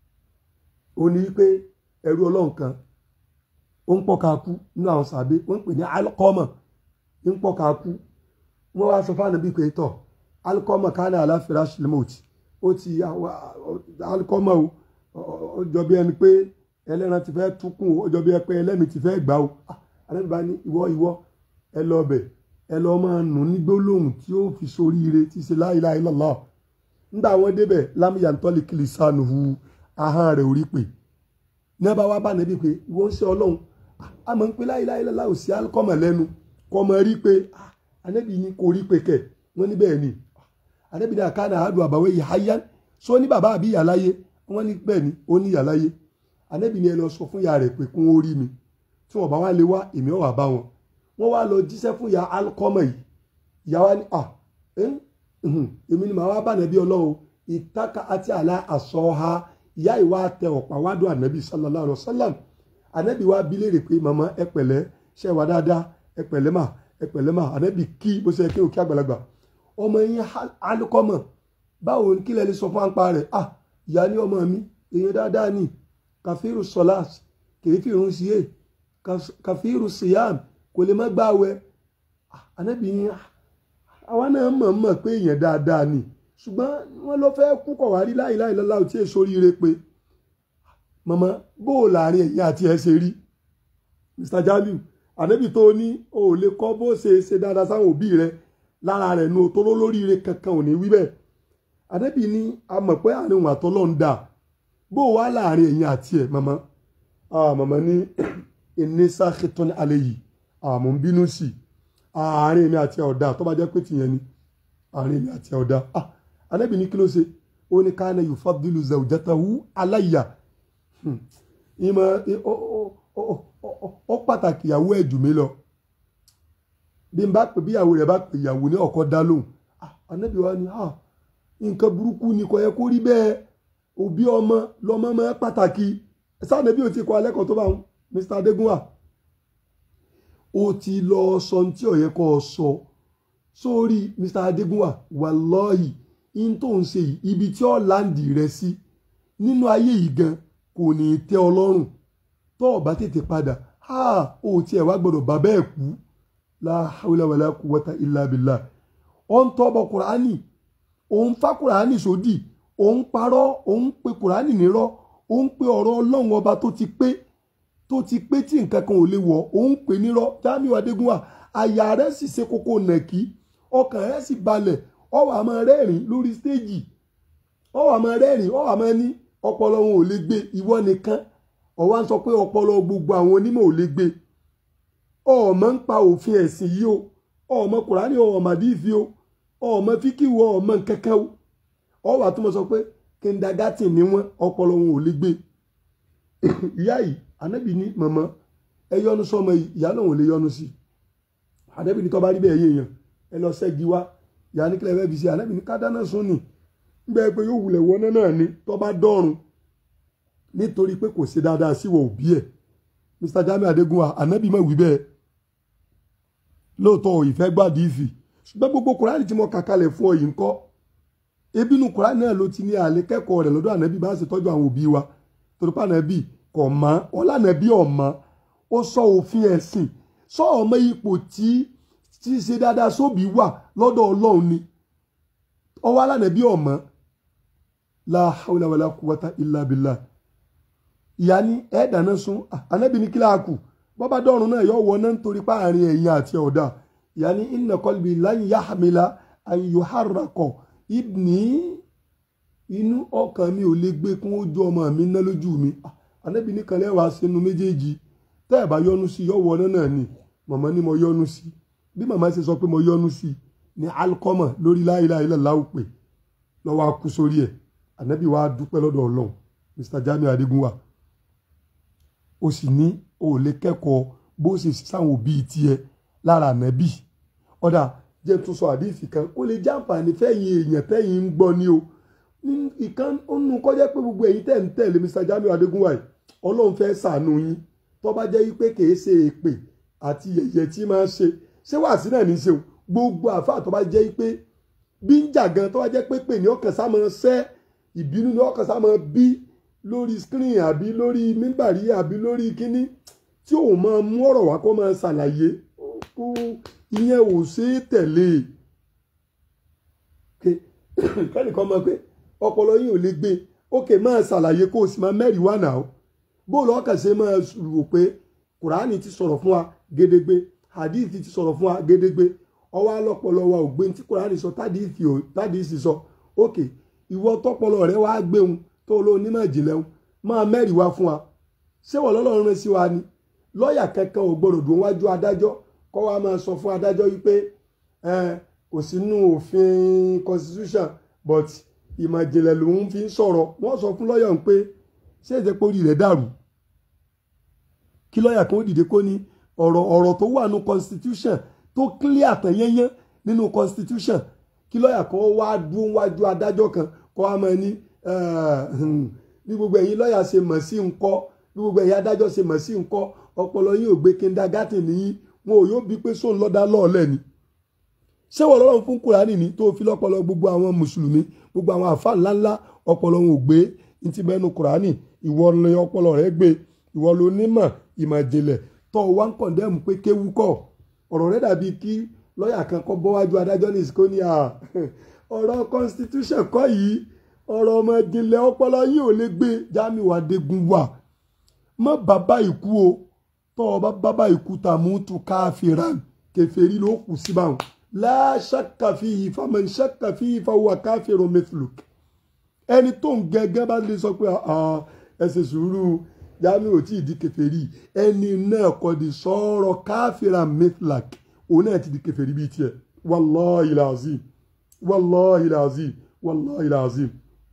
ó ní pé ẹrú ọlọ́run kan ó ń pọ̀ ká kú nínú àwọn sàbẹ́ wọ́n ń pè ní Alqama ń pọ̀ ká kú wọ́n wá sọ fún ànábì pé tọ̀ Alqama kana ala firashil maut ó ti Alqama o ó jọ bí ẹni pé ẹlẹ́ran ti fẹ́ túkùn ó jọ bí ẹni pé ẹlẹ́mìí ti fẹ́ gbà o ànábì bá ní ìwọ ìwọ ẹ lọ bẹ̀ ẹ lọ máa nù ní gbólóhùn tí ó fi soríire tí ṣe la ilaha illallah nígbà wọn débẹ̀ lámìyàntọ́lì kìlìsánùhù ahọ́n rẹ̀ orí pé ní ẹ bá wá bá níbi pé wọ́n ń ṣe ọlọ́run a mọ̀ ń pé la ilaha illallah ò sí Alqama lẹ́nu kọ́ mọ rí pé ànábì ní kò rí pé kẹ̀ wọ́n ní bẹ́ẹ̀ ni ànábì ní àkànà àádù àbáwẹ́ yìí hayyan sọ ní bàbá àbí ìyá láyé wọ́n ní bẹ́ẹ̀ ni ó ní ìyá láyé ànábì ní ẹ lọ sọ fún ìyá rẹ̀ pé kún ó rí mi tí wọ́n bá wá lè wá èmi ò wá bá wọn wọ́n wá lọ jíṣẹ́ fún ìyá Alqama yìí ìyá wa ní ah èmi ni màá wá bá nàbí ọlọ́run ìtaka àti àlá àsọ̀ha ìyá ìwà tẹ ọ̀pá wádùn ànábì sallallahu alaihi wasallam ànábì wa bí léèrè pé màmá ẹ pẹ̀lẹ́ ṣe wà dáadáa ẹ pẹ̀lẹ́ mà ẹ pẹ̀lẹ́ mà ànábì kí bó ṣe kí o kí àgbàlagbà ọmọ yín alukọ́mọ̀ báwo kí lẹ lè sọ fún àǹpa rẹ̀ ah ìyá ní ọmọ mi èèyàn dáadáa ni kàfíìrù sọlát kìí fi irun sí è kàfíìrù síyàm kò lè má gbààwẹ̀ ànábì yín àwa náà mọ̀ mọ̀ pé èèyàn dáadáa ni ṣùgbọ́n wọ́n ló fẹ́ kú kọ̀ wá rí láìláì lọ́la ò tí èso ríire pé màmá bó o láàrin ẹ̀yìn àti ẹ̀ ṣe rí Mr Jamiu ànábì tó ní o ò lè kọ́ bó ṣe ṣe dáadáa sáwọn òbí rẹ lára rẹ̀ nu tó lólóríire kankan ò ní wí bẹ́ẹ̀ ànábì ní a mọ̀ pé àárín òun àtọ́lọ́ ń dà bó o wá láàrin ẹ̀yìn àti ẹ̀ màmá màmá ní ẹni sáxetán alẹ́ yìí àmọ́ ń bínú sí àárín èmi àti ọ̀dà tó bá jẹ́ pé tìyẹn ni àárín èmi àti ọ̀dà ànábì ní kí ló ṣe ó ní káná yufaddilu zawjatahu alayya ìmọ̀ ó pàtàkì ìyàwó ẹ̀ jù mí lọ bí n bá pè bí ìyàwó rẹ̀ bá pè ìyàwó ní ọkọ dá lóhùn ànábì wa ni nǹkan burúkú ni kò yẹ kó rí bẹ́ẹ̀ òbí ọmọ lọmọ mọ́ pàtàkì sáà níbi ò ti kọ́ alẹ́ kan tó bá wọn Mr Adegunwa ó ti lọ sọ tí ó yẹ kó sọ sórí Mr Adegunwa wallahi in tó ń ṣe yìí ibi tí ó láǹdì rẹ sí nínú ayé yìí gan kò ní tẹ́ ọ lọ́rùn tó o bá tètè padà ha ó tiẹ̀ wá gbọ́dọ̀ bàbá ẹ̀ kú la hawla wala quwwata illa billah ó ń tọ́ bọ kùránì òun fá kùránì sódì òun parọ́ òun pe kùránì nírọ́ òun pe ọ̀rọ̀ ọlọ́run ọba tó ti pé tó ti pé tí nǹkan kan ò lè wọ̀ òun pè nírọ́ Jamiu Adegunwa àyà rẹ̀ sì ṣe kókó nàkí ọkàn rẹ̀ sì balẹ̀ ó wá máa rẹ́rìn lórí stéèjì ó wá máa rẹ́rìn ó wá máa ní ọpọlọ wọn ò lè gbé ìwọ nìkan ó wá ń sọ pé ọpọlọ gbogbo àwọn onímọ̀ ò lè gbé ọmọ ń pa òfin ẹ̀sìn yìí o ọmọ kùránì ọmọ àdìfí o ọmọ fíkìwọ ọmọ kankan o ó wá tó mọ sọ pé kindergarten ni wọn ọpọlọ wọn ò lè gbé ìyá yìí ànábì ní màmá ẹ yọnu sọmọ yìí ìyá náà ò lè yọnu sí ànábì ní tó bá rí bẹ́ẹ̀ yéèyàn ẹ lọ ṣẹ́gi wá ìyá ní kílẹ̀ fẹ́ fi ṣe ànábì ní ká dáná sún ni gbẹ́ pé yóò wulẹ̀ wọná náà ni tó bá dọ́run nítorí pé kò ṣe dáadáa síwọ̀ òbí ẹ̀ Mr Jamiu Adegunwa ànábì má wí bẹ́ẹ̀ lóòótọ́ ìfẹ́ gbádìí ìfì ṣùgbọ́n gbogbo kùránì tí mo kà kalẹ̀ fún ọ yìí ń kọ́ ebínú kùránì náà ló ti ní àlè kẹ́kọ̀ọ́ rẹ̀ lọ́dọ̀ ànábì bá ṣe tọ́jú àwọn òbí wa torí pé ànábì kò mọ̀ ọlànàbí ọ̀mọ́ ó sọ òfin ẹ̀sìn sọ ọmọ ipò tí tí ṣe dáadáa sóbì wà lọ́dọ̀ ọlọ́run ni ọwọ́ alànàbí ọ̀mọ́ la hawla wala quwwata illa billah ìyá ní ẹ̀ẹ́dàná sún ànábì ní kíláàkù bọ́bá dọ́run náà yọ wọ náà nítorí páàrin ẹ̀yìn àti ọ̀dà ìyá ní inna qalbi lan yahmila an yuharraqa ibni inú ọkàn mi ò lè gbé kún ojú ọmọ mi ná lójú mi ànábì ní kan lẹ́wàá sínú méjèèjì tẹ́ ẹ̀ bá yọnu sí yọ wọ náà ni màmá ní mo yọnu sí bí màmá ṣe sọ pé mo yọnu sí ní alkọ́mọ̀ lórí la ilaha illallah pé lọ́wọ́ akú sórí ẹ̀ ànábì wa dúpẹ́ lọ́dọ̀ ọlọ́run Mr Jamiu Adegunwa ó sì ní o ò lè kẹ́kọ̀ọ́ bó ṣe sáwọn òbí tiẹ̀ lára ànábì ọ̀dà jẹ́ tún sọ àdìsí kan kó lè jàǹfààní fẹ́yìn èèyàn tẹ́yìn ń gbọ́ ni o ìkan nínú kọjá pé gbogbo èyí tẹ̀ ń tẹ̀lé Mr Jamiu Adegunwa yìí ọlọ́run fẹ́ ṣàánú yín tó bá jẹ́ wípé kìí ṣe èpè àti yẹ̀yẹ́ tí máa ń ṣe ṣé wàásí náà ní í ṣe o gbogbo àfáà tó bá jẹ́ wípé bí ń jà gan tó bá jẹ́ pé pè ní ọkàn sá máa ṣẹ́ ìbínú ní ọkàn sá máa bí lórí screen àbí lórí mímbàrí àbí lórí kíní tí òun máa mú ọ̀rọ̀ wá kó máa ṣàlàyé kó ìyẹn ò ṣe é tẹ̀lé kẹ́nìkan mọ̀ pé ọpọlọ yín ò lè gbé ókè máa ṣàlàyé kó o sì máa mẹ́rìí wà náà bóòlù ọkàn ṣe máa rò pé kùránì ti sọ̀rọ̀ fún wa gédégbé hadith ti sọ̀rọ̀ fún wa gédégbé ọwọ́ alọ́pọlọ wa ò gbé tí kùránì sọ tádìsì sọ ókè ìwọ tọpọlọ rẹ wàá gbéhun tó ló onímọ̀ ìjìnlẹ̀ ń máa mẹ́rìí wá fún wa ṣé wọ́n lọ́lọ́run rán sí wa ni lọ́ọ̀yà kankan ò gbọ́dọ̀ dùn wájú adájọ́ kọ́ wa máa sọ fún adájọ́ wípé kò sínú òfin constitution but ìmọ̀ ìjìnlẹ̀ lòun fi ń sọ̀rọ̀ wọ́n sọ fún lọ́ọ̀yà ń pé ṣé ìjẹ́ pé orí rẹ̀ dàrú kí lọ́ọ̀yà kan ó dìde kó ní ọ̀rọ̀ ọ̀rọ̀ tó wà nínú constitution tó clear tán yẹ́nyẹ́ nínú constitution kí lọ́ọ̀yà kan wá dún wájú adájọ́ kan kọ́ wa máa ní bí gbogbo ẹ̀yin lọ́ọ̀yà ṣe mọ̀ sí ńkọ́ bí gbogbo ẹ̀yin adájọ́ ṣe mọ̀ sí ńkọ́ ọpọlọ yín ò gbé kindergarten nìyí wọn ò yóò bí pé sóun lọ́dá lọ́ọ̀lẹ́ ni ṣé wọ́n lọ́rùn fún kùránì ni tó fi lọ́pọlọ gbogbo àwọn mùsùlùmí gbogbo àwọn àfa ńláńlá ọpọlọ wọn ò gbé ní ti bẹnu kùránì ìwọ ni ọpọlọ rẹ gbé ìwọ ló nímọ̀ ìmọ̀ ìjìnlẹ̀ tó wá ń kọ̀ndẹ́mù pé kéwú kọ́ ọ̀rọ̀ rẹ dàbí kí lọ́ọ̀yà kan kọ́ bọ́wájú adájọ́ ní ìsìnkú ní à ọ̀rọ̀ constitution kọ́ yìí ọ̀rọ̀ ọmọ ìjìnlẹ̀ ọpọlọ yìí ò lè gbé Jamiu Adégúnwà mọ́ bàbá ìkú o tó ọba bàbá ìkú tàmútù káfíran kèfèrí ló kù síbáwọn la shakka fihi faman shakka fihi fahuwa kafirun mithluk ẹni tó ń gẹ́gẹ́ bá lè sọ pé ẹ ṣe sùúrù Jamiu ò tí ì di kèfèrí ẹni náà kọ́ di sọ̀rọ̀ káfíran mithluk òun náà ti di kèfèrí bíi tiẹ̀ wallahi lazim wallahi lazim wallahi lazim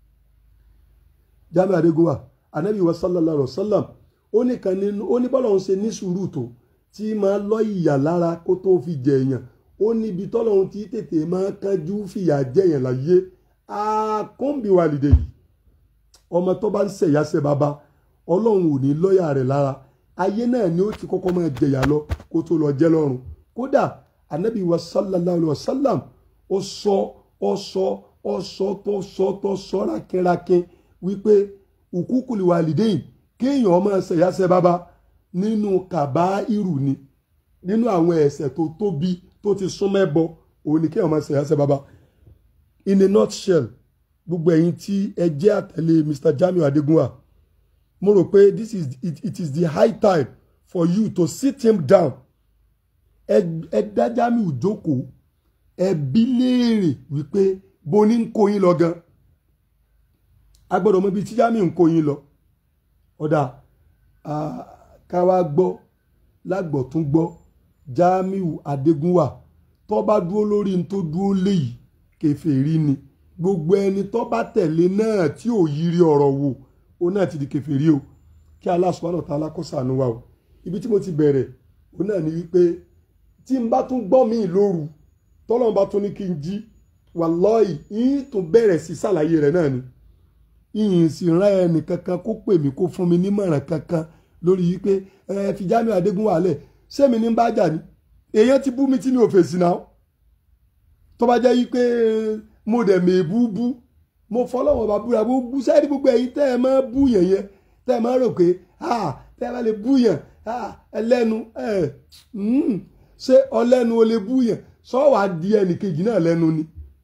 Jamiu Adégúnwà anabi wa sallallahu alaihi wa sallam ó ní kan nínú ó ní bọ́lá òun ṣe ní sùúrù tó tí máa lọ ìyà lára kó tó fi jẹ èèyàn ó níbi tọ́lọ́run tí tètè máa kánjú fìyà jẹyàn láyé àkóńbíwálìdè yìí ọmọ tó bá ń ṣẹ̀yà ṣe bàbá ọlọ́run ò ní lọ́ọ̀yà rẹ̀ lára ayé náà ni ó ti kọ́kọ́ máa jẹyà lọ kó tó lọ jẹ́ lọ́run kódà anabi wa sallallahu alayhi wa sallam ó sọ ó sọ ó sọ tó sọ tó sọ rákínrákín wípé ukukuli walidain kéèyàn máa ṣẹ̀yà ṣe bàbá nínú kàbá irù ni nínú àwọn ẹ̀ṣẹ̀ tó tóbi tó ti súnmọ́ ẹbọ òun ni kéèyàn máa ṣẹ̀yà ṣe bàbá in a nutshell gbogbo ẹ̀yin tí ẹ jẹ́ àtẹ̀lé Mr Jamiu Adégúnwà mo rò pé this is it, it is the high time for you to sit him down ẹ dá Jamiu jókòó ẹ bi léèrè wípé bo ní ń kó yín lọ gan a gbọ́dọ̀ mọ ibi tí Jamiu ń kó yín lọ ọ̀dà ká wá gbọ́ lágbọ̀ tún gbọ́ Jamiu Adégúnwà tó bá dúró lórí n tó dúró léyìí kèfèrí ni gbogbo ẹni tó bá tẹ̀lé náà tí ò yiri ọ̀rọ̀ wò ó náà ti di kèfèrí o kí Allah subhanahu wa ta'ala kó ṣàánú wa o ibi tí mo ti bẹ̀rẹ̀ ó náà ni wípé tí n bá tún gbọ́ mi lóru tọ́lọ́run bá tún ní kí n jí wàlọ́ọ̀ì yín tún bẹ̀rẹ̀ sí ṣàlàyé rẹ̀ náà ni ìyìn sì rán ẹnì kankan kó pè mí kó fún mi nímọ̀ràn kankan lórí wípé ẹ fi Jamiu Adégúnwà lẹ̀ sẹ́mi ní bá jà ní èèyàn ti bú mi tí mi ò fèsì náà tó bá jẹ́ wípé mo dẹ̀ mè bú bú mo fọlọ́wọ́ bá búra bó bú sẹ́ẹ̀dì gbogbo ẹ̀yin tẹ́ ẹ máa bú yẹn yẹn tẹ́ ẹ máa rò pé tẹ́ ẹ bá lè bú yẹn ẹlẹ́nu ṣé ọlẹ́nu o lè bú yẹn sọ́wọ́ di ẹnì kejì náà lẹ́nu ni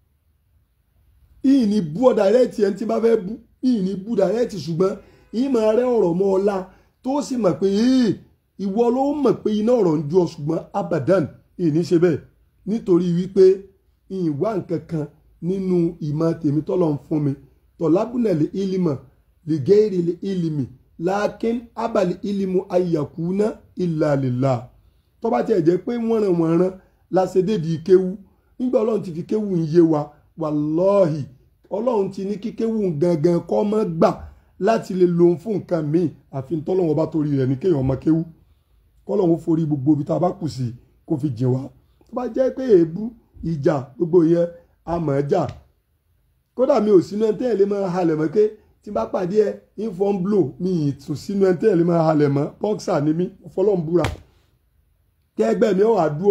ìyìn ní bú ọ dàrẹ́tì ẹni tí bá fẹ́ bú ìyìn ní bú dàrẹ́tì ṣùgbọ́n ìyìn máa rẹ́ ọ̀rọ̀ mọ́ ọlá tó sì mọ̀ pé ìwọ ló mọ̀ pé iná ọ̀rọ̀ ń ju ọ ṣùgbọ́n abadan ìyìn ní ṣe bẹ́ẹ̀ nítorí wípé ìyìn wá nǹkan kan nínú ìmọ̀ tèmi tọ́lọ̀ ń fún mi tọ́lábùnẹ̀lì ìlímọ̀ lìgẹ́rì ìlímì lákín abàlì ìlímù ayàkúná ìlàlìlà tó bá tiẹ̀ jẹ́ pé wọ́nranwọ̀nran la ṣe dédìí kéwú nígbà ọlọ́run ti fi kéwú ń yé wa wàlọ́ọ̀hì ọlọ́run ti ní kí kéwú gangan kọ́ mọ́ gbà láti lè lòun fún nǹkan míì àfi tọ́lọ́run bá torí rẹ̀ ní kéèyàn ọmọ kéwú kọ́lọ́run forí gbogbo ibi tá a bá kù sí kó fi jìn wá tó bá jẹ́ pé èébú ìjà gbogbo yẹn àmọ́ ẹja kódà mi ò sínú ẹni tẹ́yẹ̀ lè máa halẹ̀ mọ́ pé tí n bá pàdé ẹ infom blow mi ì tún sínú ẹni tẹ́yẹ̀ lè máa halẹ̀ mọ́ boxer ni mí fọlọ́n búra kí ẹgbẹ́ mi ò wá dúró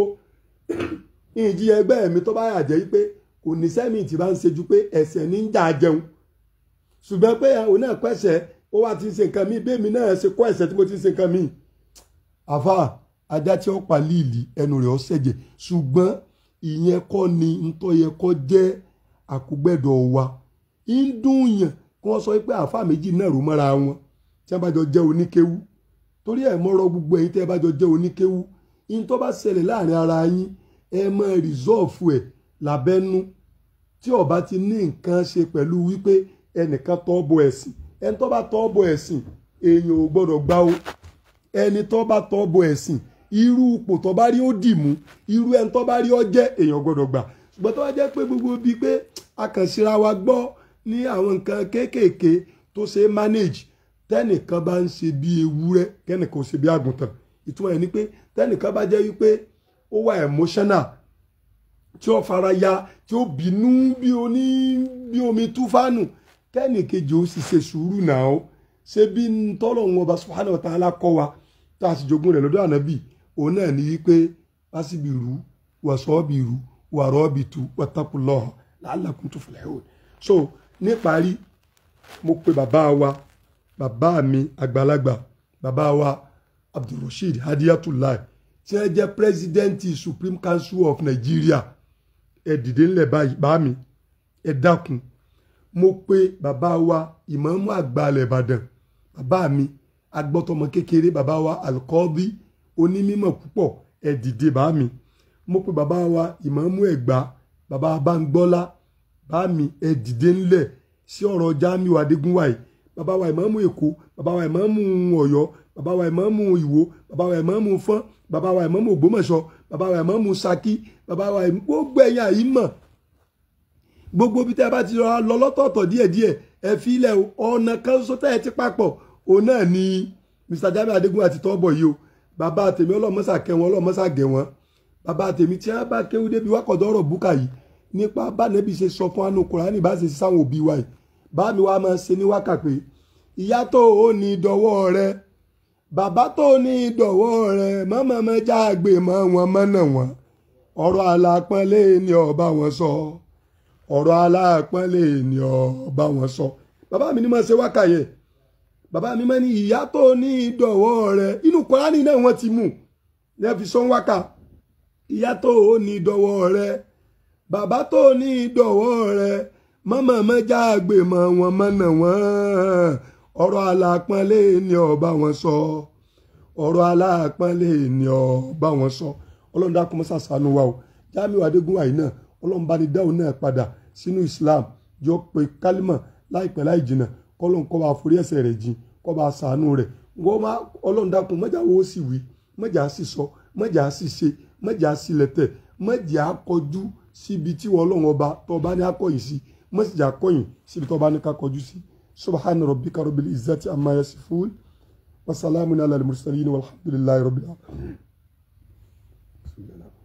ìjì ẹgbẹ́ mi tó bá yà jẹ́ pé kò ní sẹ́mi tí bá ń ṣe ju pé ẹ̀ṣẹ̀ ní ń jà jẹun ṣùgbọ́n pé òun náà kọ́ ẹ̀ṣẹ̀ ó wá ti ń ṣe nǹkan mi bẹ́ẹ̀ mi náà ṣe kọ́ ẹ̀ṣẹ̀ tí mo ti ń ṣe nǹkan mi àfa ajá tí ó pa líìlì ẹnu rẹ̀ ó ṣẹ̀jẹ̀ ṣùgbọ́n ìyẹn kọ́ ni ntọ́ yẹ kọ́ jẹ́ àkúgbẹ́dọ̀ wa ń dùn yàn kí wọ́n sọ pé àáfà méjì náà rò mọ́ra wọn tí wọ́n bá jọ jẹ́ oníkéwú torí ẹ̀ mọ́rọ̀ gbogbo ẹ̀yin tí ẹ bá jọ jẹ́ oníkéwú ń tó bá ṣẹlẹ̀ láàrin ara yín ẹ máa rìsọ́ọ̀fù ẹ̀ lábẹ́nú tí ó bá ti ní nǹkan ṣe pẹ̀lú wípé ẹnìkan tọ́ bọ ẹ̀sìn ẹni tó bá tọ́ bọ ẹ̀sìn èèyàn ò gbọ́dọ̀ gbá o ẹni tó bá tọ́ bọ ẹ̀sìn irú ipò tó bá rí ó dì mú irú ẹni tó bá rí ó jẹ́ èèyàn gbọ́dọ̀ gbà ṣùgbọ́n tó bá jẹ́ pé gbogbo bíi pé akànṣíra wa gbọ́ ní àwọn nǹkan kéékèèké tó ṣe manage tẹ́nìkan bá ń ṣe bí ewúrẹ́ kẹ́nìkan ò ṣe bí àgùntàn ìtumọ̀ ẹ̀ ni pé tẹ́nìkan bá jẹ́ wípé ó wà emotional tí ó fara ya tí ó bínú bí oní bí omi túfánù kẹ́nìkejì ó sì ṣe sùúrù náà ó ṣe bí tọ́lọ́run ọba subhanahu wa ta'ala kọ́ wa tá a sì jogún rẹ̀ lọ́dọ̀ ànábì òun náà ní wípé fasibiru wasabiru warabitu wattaqullaha la'allakum tuflihun. So níparí mo pe bàbá wa bàbá mi àgbàlagbà bàbá wa Abdulrasheed Hadiyatullah tí wọ́n jẹ́ president Supreme Council of Nigeria ẹ dìde ńlẹ̀ báyìí bá mi ẹ dákun. Mo pe bàbá wa ìmáàmù àgbà ilẹ̀ Ìbàdàn bàbá mi agbọ́tọmọ kékeré bàbá wa Alqadi onímọ̀ púpọ̀ ẹ dìde bá mi. Mo pe bàbá wa ìmáàmù Ẹ̀gbá bàbá Bángbọ́lá bá mi ẹ dìde ńlẹ̀ sí ọ̀rọ̀ Jamiu Adégúnwà yìí. Bàbá wa ìmáàmù Èkó bàbá wa ìmáàmù Ọ̀yọ́ bàbá wa ìmáàmù Ìwó bàbá wa ìmáàmù Fọ́n bàbá wa ìmáàmù Ògbómọ̀ṣọ́ bàbá wa ìmáàmù Ṣakí bàbá wa gbogbo ẹ̀yin àyímọ̀ gbogbo bí tẹ́ bá ti lọ lọ́tọ̀ọ̀tọ̀ díẹ̀díẹ̀ ẹ fi ilẹ̀ ọ̀nà kan sọ́tẹ̀ ẹ ti papọ̀ òun náà ni Mr Jamiu Adégúnwà ti tọ́ bọ̀ yìí o. Bàbá tèmi ọlọ́mọ́sà kẹ́ wọn ọlọ́mọ́sà gẹ̀ wọ́n. Bàbá tèmi tí wọ́n bá kéwú débi wákọ̀dọ̀ ọ̀rọ̀ búkà yìí nípa bánẹ́bí ṣe sọ fún anú Kùránì bá ṣe sáwọn òbí wa yìí. Bá mi wá máa ṣe ní wákà pé ìyá tó o ní dọ̀wọ́ rẹ bàbá tó o ní dọ̀wọ́ rẹ mọ́mọ́ mẹ́jà gbé mọ́ wọn mọ́nà wọn. Ọ̀rọ̀ alápọ̀nlé ni ọba wọn sọ ọ̀rọ̀ alápọ̀nlé ni ọba wọn sọ. Bàbá mi ní máa ṣe wákà yẹn. Bàbá mi máa ní ìyá tó ní dọ̀wọ́ rẹ inú Kùránì náà wọ́n ti mú ní ẹ fi sọ wákà. Ìyá tó ní dọ̀wọ́ rẹ bàbá tó ní dọ̀wọ́ rẹ mọ́mọ́ mẹ́jà gbé mọ́ wọn mọ́nà wọn. Ọ̀rọ̀ alápọ̀nlé ni ọba wọn sọ ọ̀rọ̀ alápọ̀nlé ni ọba wọn sọ. Ọlọ́run dákun mọ́ ṣàánú wa o. Jamiu Adégúnwà yìí náà Ọlọ́run bá ní dáhùn náà padà sínú Islam jọ pé kálímà láìpẹ́ láì jìnnà kọ́lọ́n kọ́ bá forí ẹ̀ṣẹ̀ rẹ̀ jìn kọ́ bá ṣàánú rẹ̀. Wọ́n máa Ọlọ́run dákun mọ́jà wo sì wí mọ́jà sì sọ mọ́jà sì ṣe mọ́jà sì lẹ́tẹ̀ mọ́jà kọjú síbi tí wọ́n Ọlọ́run ọba tó bá ní akọ̀yìn sí mọ́jà kọ̀yìn síbi tó bá ní ká kọjú sí. Subhana rabbika rabbil izzati amma yasifun wa salamun ala al mursalin walhamdulillahi rabbil alamin.